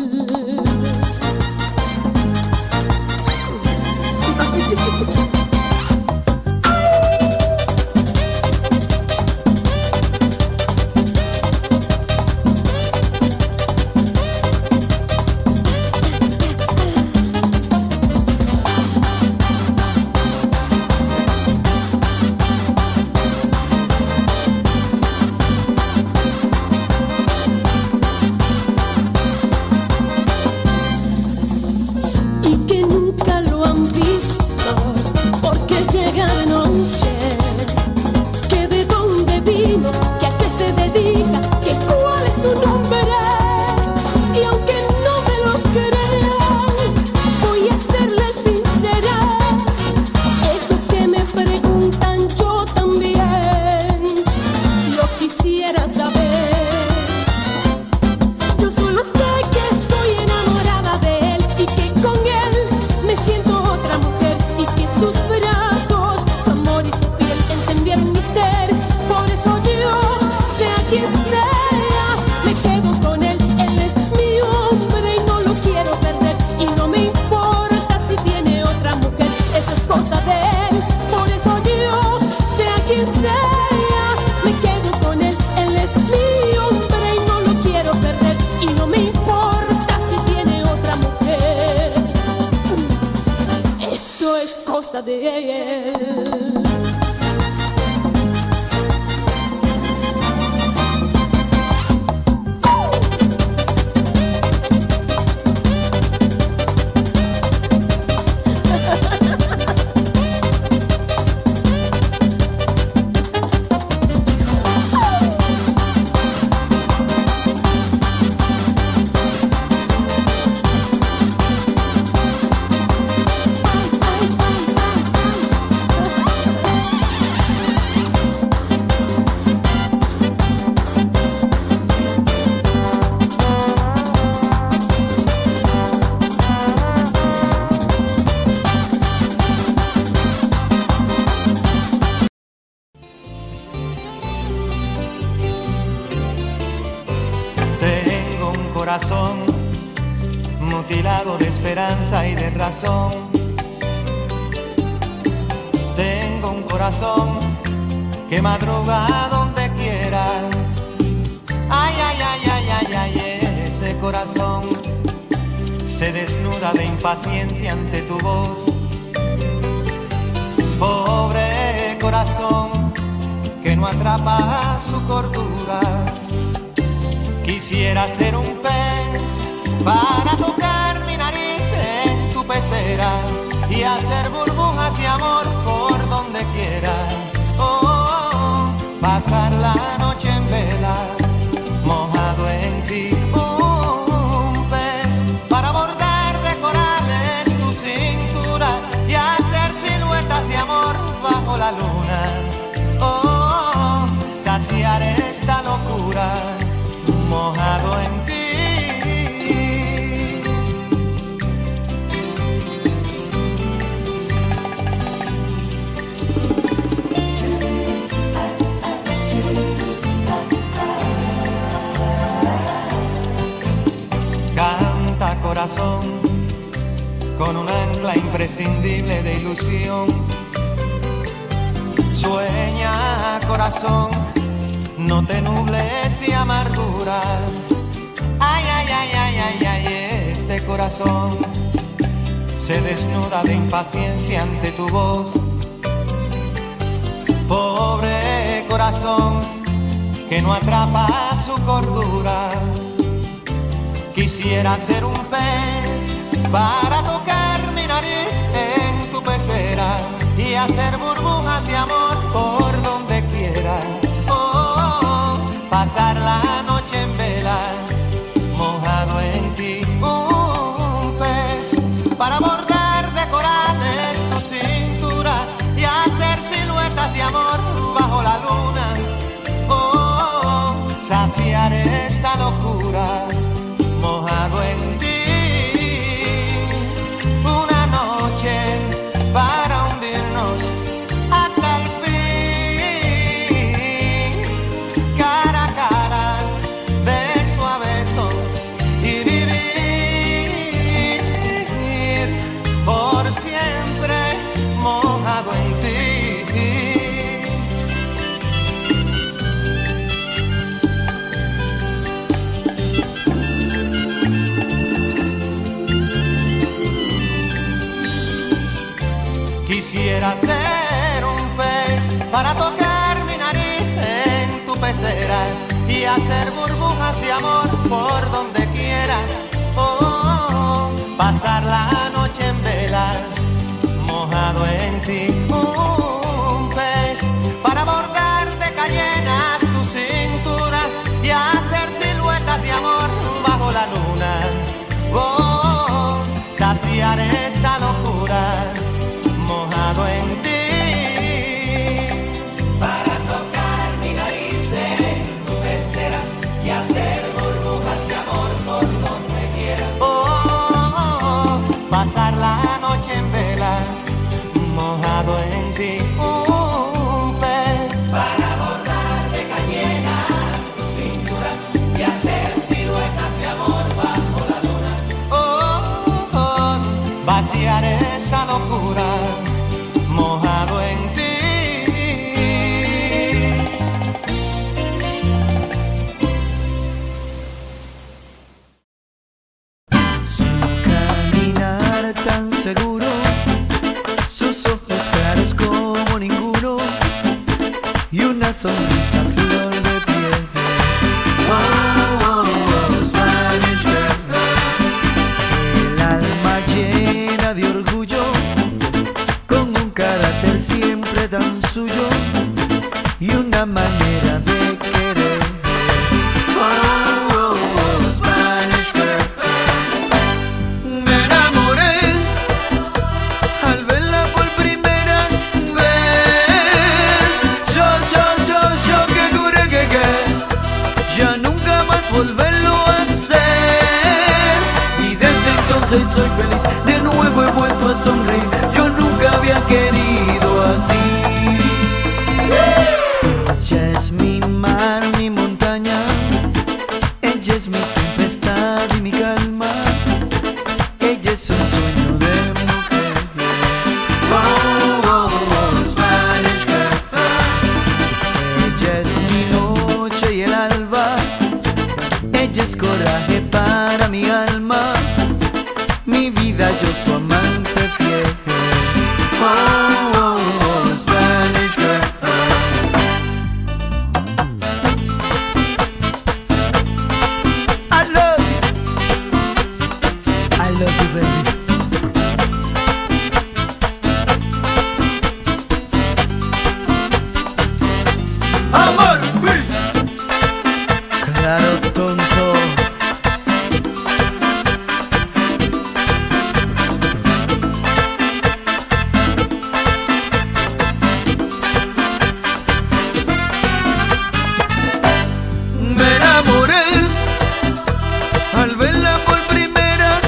Corazón mutilado de esperanza y de razón. Tengo un corazón que madruga donde quiera. Ay, ay, ay, ay, ay, ay, ese corazón se desnuda de impaciencia ante tu voz. Pobre corazón que no atrapa su cordura. Quisiera ser un pez para tocar mi nariz en tu pecera y hacer burbujas de amor por donde quiera. Oh, oh, oh, pasar la noche en vela, mojado en ti. Un pez para bordar de corales tu cintura y hacer siluetas de amor bajo la luna. Oh, oh, oh, saciar esta locura mojado en ti. Canta corazón con un ancla imprescindible de ilusión. Sueña corazón, no te nubles de amargura. Ay, ay, ay, ay, ay, ay, este corazón se desnuda de impaciencia ante tu voz. Pobre corazón que no atrapa su cordura. Quisiera ser un pez para tocar mi nariz en tu pecera y hacer burbujas de amor por donde quiera. Pasar la noche en vela, mojado en ti. Un pez para bordar de corales tu cintura y hacer siluetas de amor bajo la luna. Oh, saciar esta locura, mojado en ti. Una noche para hundirnos hasta el fin, cara a cara, beso a beso para tocar mi nariz en tu pecera y hacer burbujas de amor por donde quiera. Oh, oh, oh, pasar la noche en vela, mojado en ti. Un pez para bordarte cayenas tu cintura y hacer siluetas de amor bajo la luna. Oh, saciar esta locura, mojado en ti. Para tocar mi nariz en tu pecera y hacer burbujas de amor por donde quiera. Oh, oh, oh, pasar la noche en vela, mojado en ti. Un pez para bordar de cayenas tu cintura y hacer siluetas de amor bajo la luna. Oh, oh, oh, vaciar esta locura, mojado en ti. Su caminar tan seguro, sus ojos claros como ninguno y una sonrisa flor de piel. Oh, oh, oh, Spanish girl. El alma llena de orgullo, con un carácter siempre tan suyo y una manera de querer. Oh, oh, oh, Spanish girl. Me enamoré al verla por primera vez. Yo, yo, yo, yo, que juré que, que ya nunca más volverlo a hacer. Y desde entonces soy feliz, de nuevo he vuelto a sonreír. Yo nunca había querido así. Ella es mi mar, mi montaña. Ella es mi tempestad y mi calma. Ella es un sueño de mujer. Oh, oh, oh, Spanish girl. Ella es mi noche y el alba. Ella es coraje para mi alma. Mi vida, yo su amante fiel. Oh, oh, oh, Spanish girl. I love you. I love you, baby. Amor, Luis. Claro, tonto. Me enamoré al verla por primera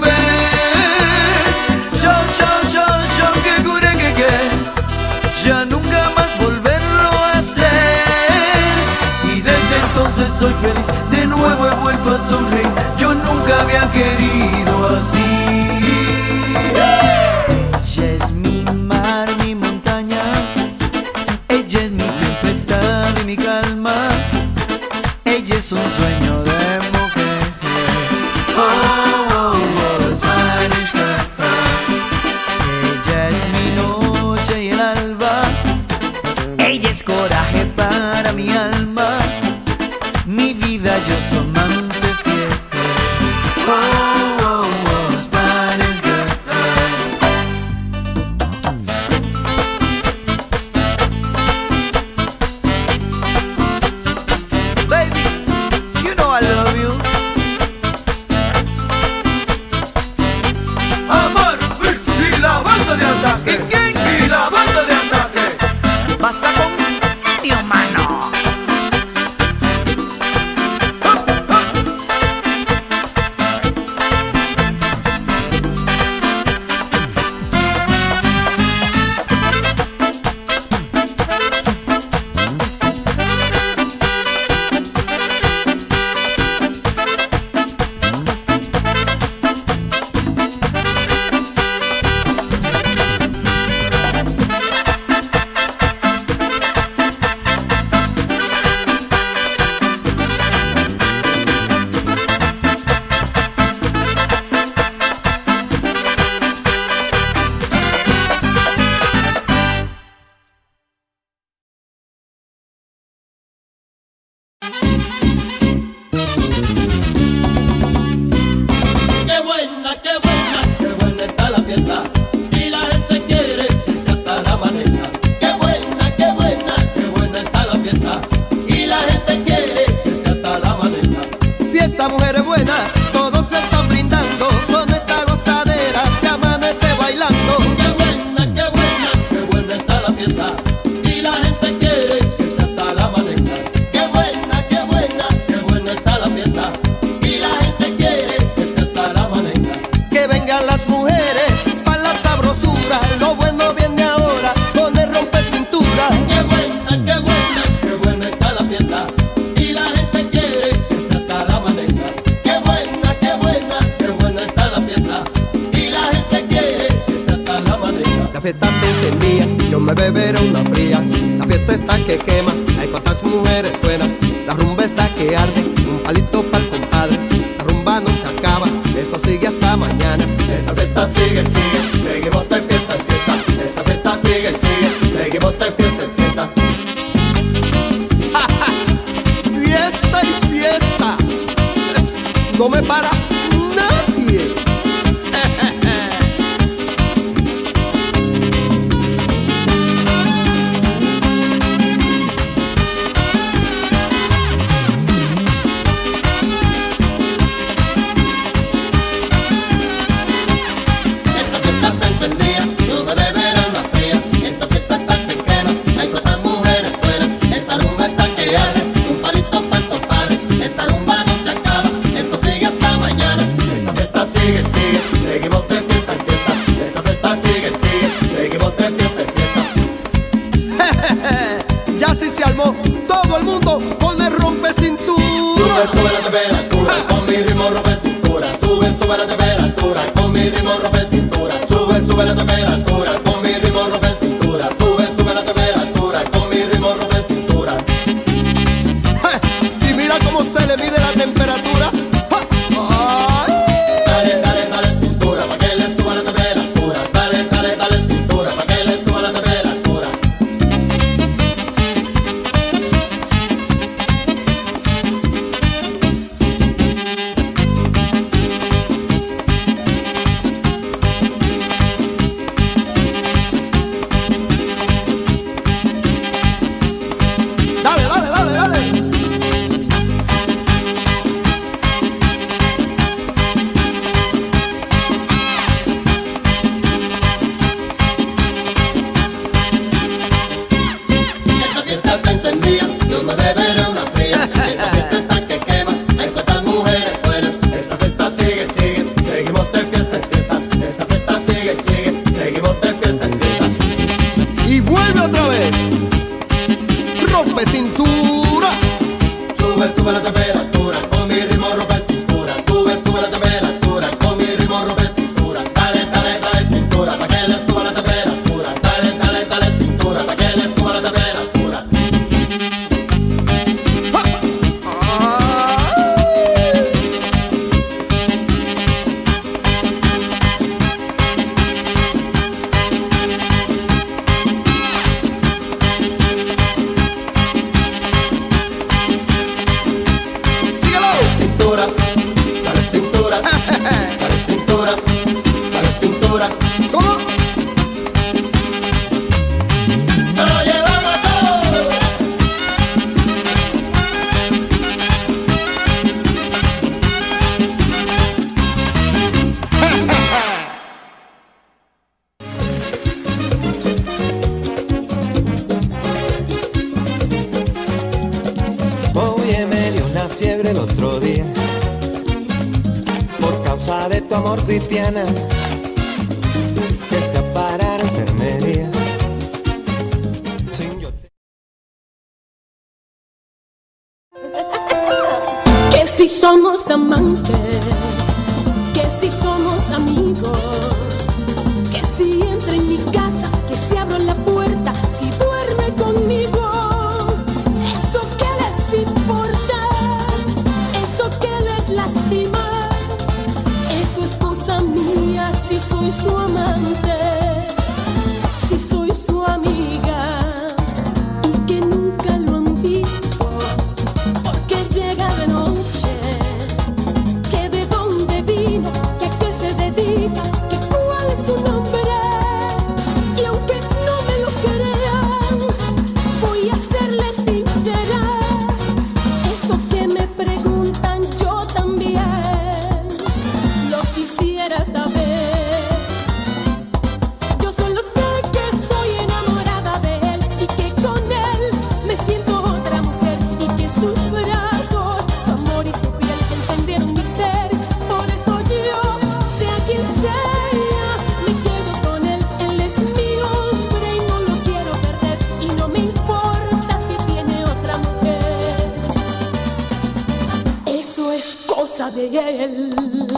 vez. Yo, yo, yo, yo, que juré que, que ya nunca más volverlo a hacer. Y desde entonces soy feliz, de nuevo he vuelto a sonreír. Yo nunca había querido así. Ella es mi mar, mi montaña. Ella es mi tempestad y mi calma. Ella es un sueño de mujer. Oh, oh, oh, Spanish girl. Ella es mi noche y el alba. Ella es coraje para mi alma. Mi vida, yo su amante fiel. Oh, oh, oh, Spanish girl. Baby, you know I love you. Amor, Luis y la banda de ataque. Y la banda de ataque. Pasa con mi hermano. buena, qué buena, qué buena está la fiesta. Y la gente quiere que se ata la maleta. Qué buena, qué buena, qué buena está la fiesta. Y la gente quiere que se ata la maleta. La fiesta te encendía, yo me beberé una fría. La fiesta está que quema, hay cuantas mujeres buenas. La rumba está que arde, un palito pa'l compadre. La rumba no se acaba, esto sigue hasta mañana. Esta fiesta sigue, sigue, seguimos de fiesta en fiesta. Esta fiesta sigue, sigue, seguimos de fiesta en fiesta. Fiesta y fiesta, no me para nadie. Todo el mundo con el rompe cintura. Sube, sube la temperatura, con mi ritmo rompe cintura. Sube, sube la temperatura, con mi ritmo rompe cintura. Sube, sube la temperatura, con mi ritmo rompe cintura. Sube, sube la temperatura, con mi ritmo rompe cintura. Y mira cómo se le mide la temperatura. Dale, dale, dale cintura, pa' que le suba la temperatura. Dale, dale, dale cintura, pa' que le suba la temperatura. Dale, dale, dale, dale. Esta fiesta está encendida, yo me beberé una fría. Esta fiesta está que quema, hay cuantas mujeres buenas. Esta fiesta sigue, sigue, seguimos de fiesta en fiesta. Esta fiesta sigue, sigue, seguimos de fiesta en fiesta. Y vuelve otra vez. Rompe cintura. Sube, sube la temperatura, con mi ritmo rompe cintura. Sube, sube la temperatura, con mi ritmo rompe cintura. Dale, dale, dale cintura, pa' que le suba la temperatura. Dale, dale, dale cintura, pa' que le suba la temperatura. Cintura, dale cintura, dale cintura, dale cintura. ¿Cómo? ¡Nos lo llevamos todo! Oye, me dio una fiebre el otro día por causa de tu amor, cristiana, que te a parar enfermería. Sin yo te- Que si somos amantes, que si somos amigos, que si entra en mi casa, que si abro la puerta, si duerme conmigo. Eso que les importa, eso que les lastima, eso es cosa mía si soy su amante, si soy su amiga. Y que nunca lo han visto, porque llega de noche, que de dónde vino, que a qué se dedica, cosa de él.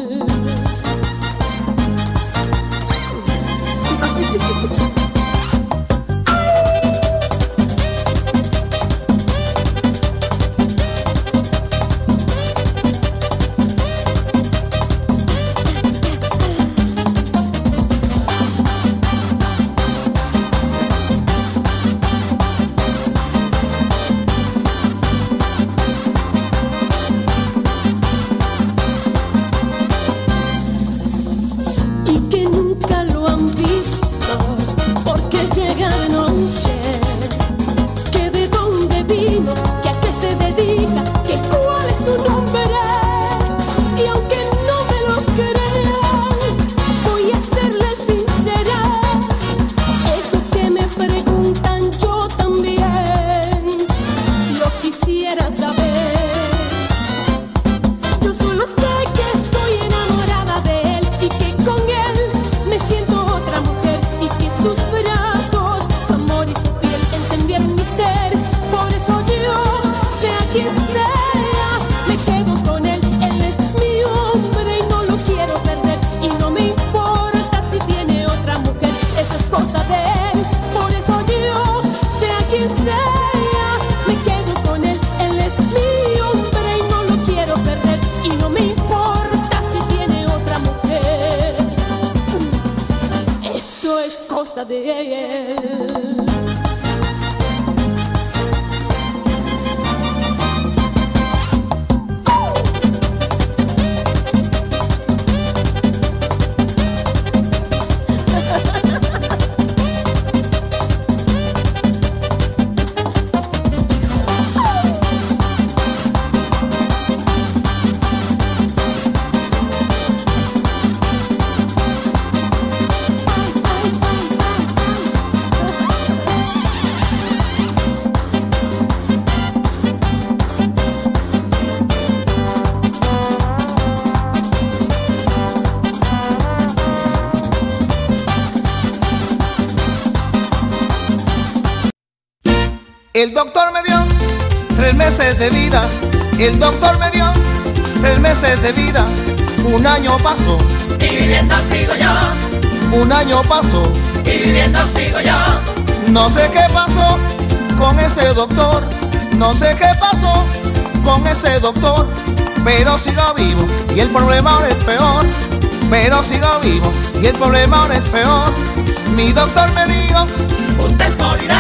El doctor me dio tres meses de vida. El doctor me dio tres meses de vida. Un año pasó y viviendo sigo yo. Un año pasó y viviendo sigo yo. No sé qué pasó con ese doctor. No sé qué pasó con ese doctor. Pero sigo vivo y el problema ahora es peor. Pero sigo vivo y el problema ahora es peor. Mi doctor me dijo, usted morirá.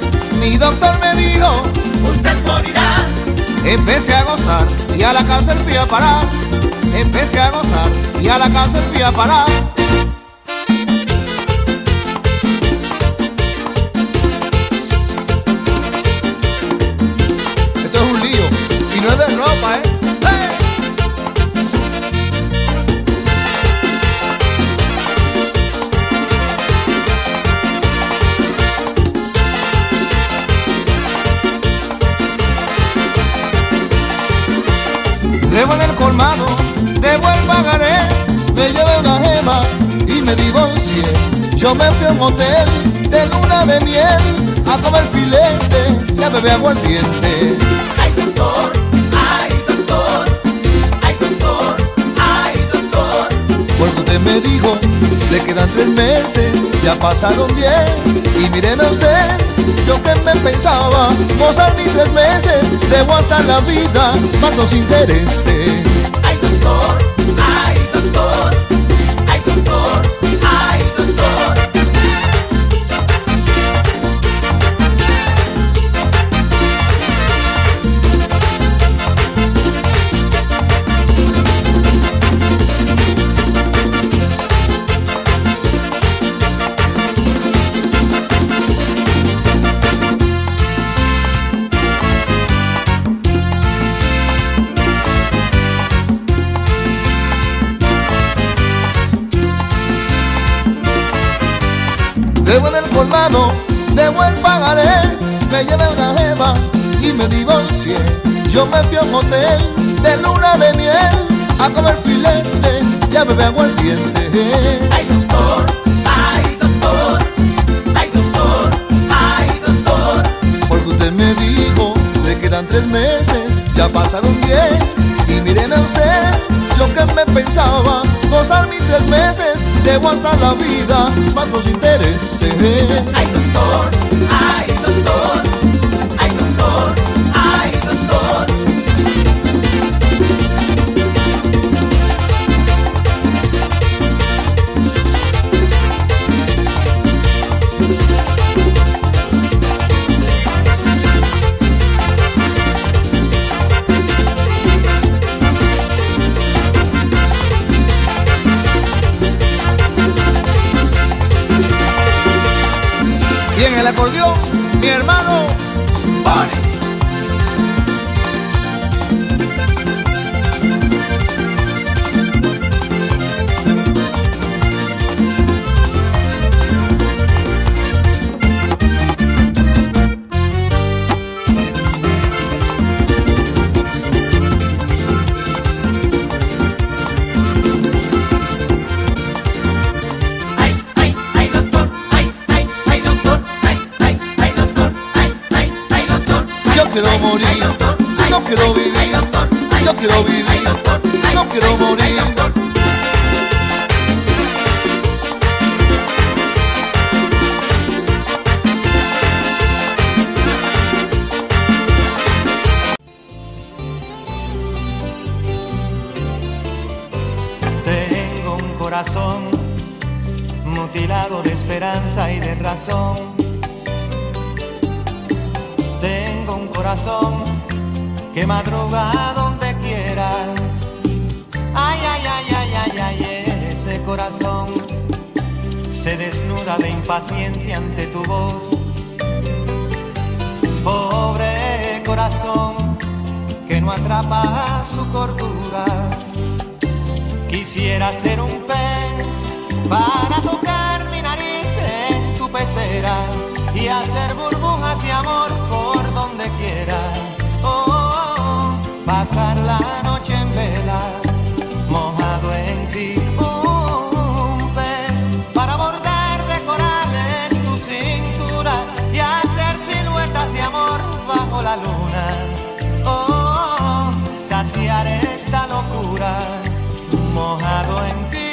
Mi doctor me dijo, usted morirá. Empecé a gozar y a la cárcel fui a parar. Empecé a gozar y a la cárcel fui a parar. Esto es un lío y no es de ropa, ¿eh? Debo en el colmado, debo el pagaré. Me llevé una gema y me divorcié. Yo me fui a un hotel de luna de miel a comer filete y a beber aguardiente. Ay doctor, ay doctor, ay doctor, ay doctor. Porque usted me dijo, le quedan tres meses, ya pasaron diez. Y míreme usted, yo que me pensaba gozar mis tres meses, debo hasta la vida más los intereses. Ay doctor, ay doctor, ay doctor, ay doctor. Debo en el colmado, debo el pagaré. Me llevé una jeva y me divorcié. Yo me fui a un hotel de luna de miel a comer filete y a beber aguardiente. Ay doctor, ay doctor, ay doctor, ay doctor. Porque usted me dijo, le quedan tres meses, ya pasaron diez y míreme usted, yo que me pensaba gozar mis tres meses, debo hasta la vida más los intereses. Ay doctor, ay doctor, ay doctor, ay doctor. Y en el acordeón, mi hermano Pone. Quiero morir, no quiero vivir, yo quiero vivir, no quiero morir. Tengo un corazón mutilado de esperanza y de razón. Tengo un corazón que madruga donde quiera. Ay, ay, ay, ay, ay, ay, ese corazón se desnuda de impaciencia ante tu voz. Pobre corazón que no atrapa su cordura. Quisiera ser un pez para tocar mi nariz en tu pecera y hacer burbujas de amor por donde quiera. Oh, oh, oh, pasar la noche en vela, mojado en ti. Un pez para bordar de corales tu cintura y hacer siluetas de amor bajo la luna. Oh, oh, oh, saciar esta locura, mojado en ti.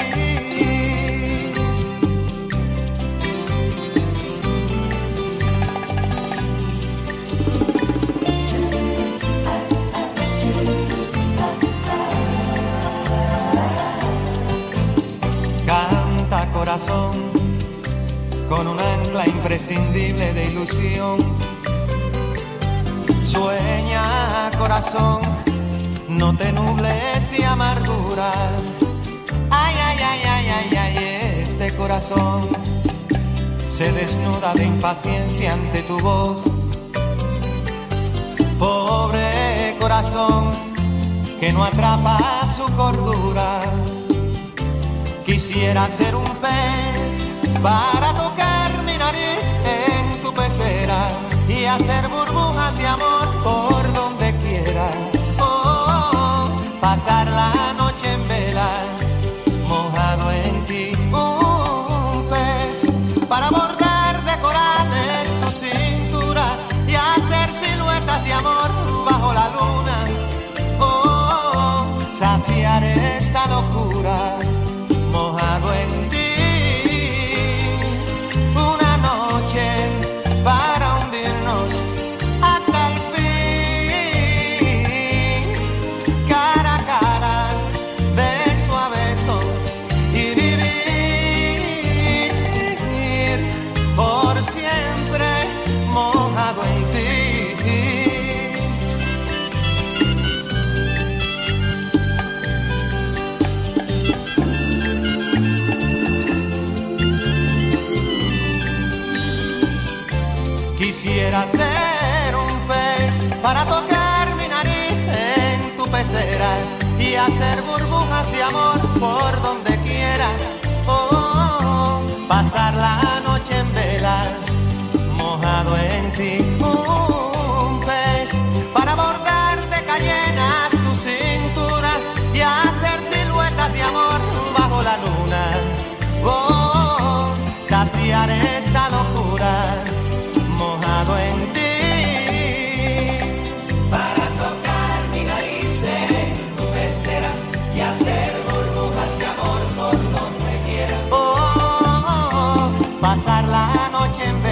Canta corazón con un ancla imprescindible de ilusión. Sueña corazón, no te nubles de amargura. Ay, ay, ay, ay, ay, ay, este corazón se desnuda de impaciencia ante tu voz. Pobre corazón que no atrapa su cordura. Quisiera ser un pez para tocar mi nariz en tu pecera y hacer burbujas de amor por donde quiera. Oh, oh, oh, pasar la noche en vela, mojado en ti. Un pez para bordar de corales tu cintura y hacer siluetas de amor bajo la luna. Oh, oh, oh, saciar esta locura, mojado en ti. Una noche para hundirnos hasta el fin, cara a cara, beso a beso y vivir por siempre mojado en ti. Quisiera ser un pez para tocar mi nariz en tu pecera y hacer burbujas de amor por donde quiera. Oh, oh, oh, pasar la noche en vela, mojado en ti. Un pez para bordar de cayenas tu cintura y hacer siluetas de amor bajo la luna. Oh, oh, oh, saciar esta locura, mojado en ti, para tocar la noche en vez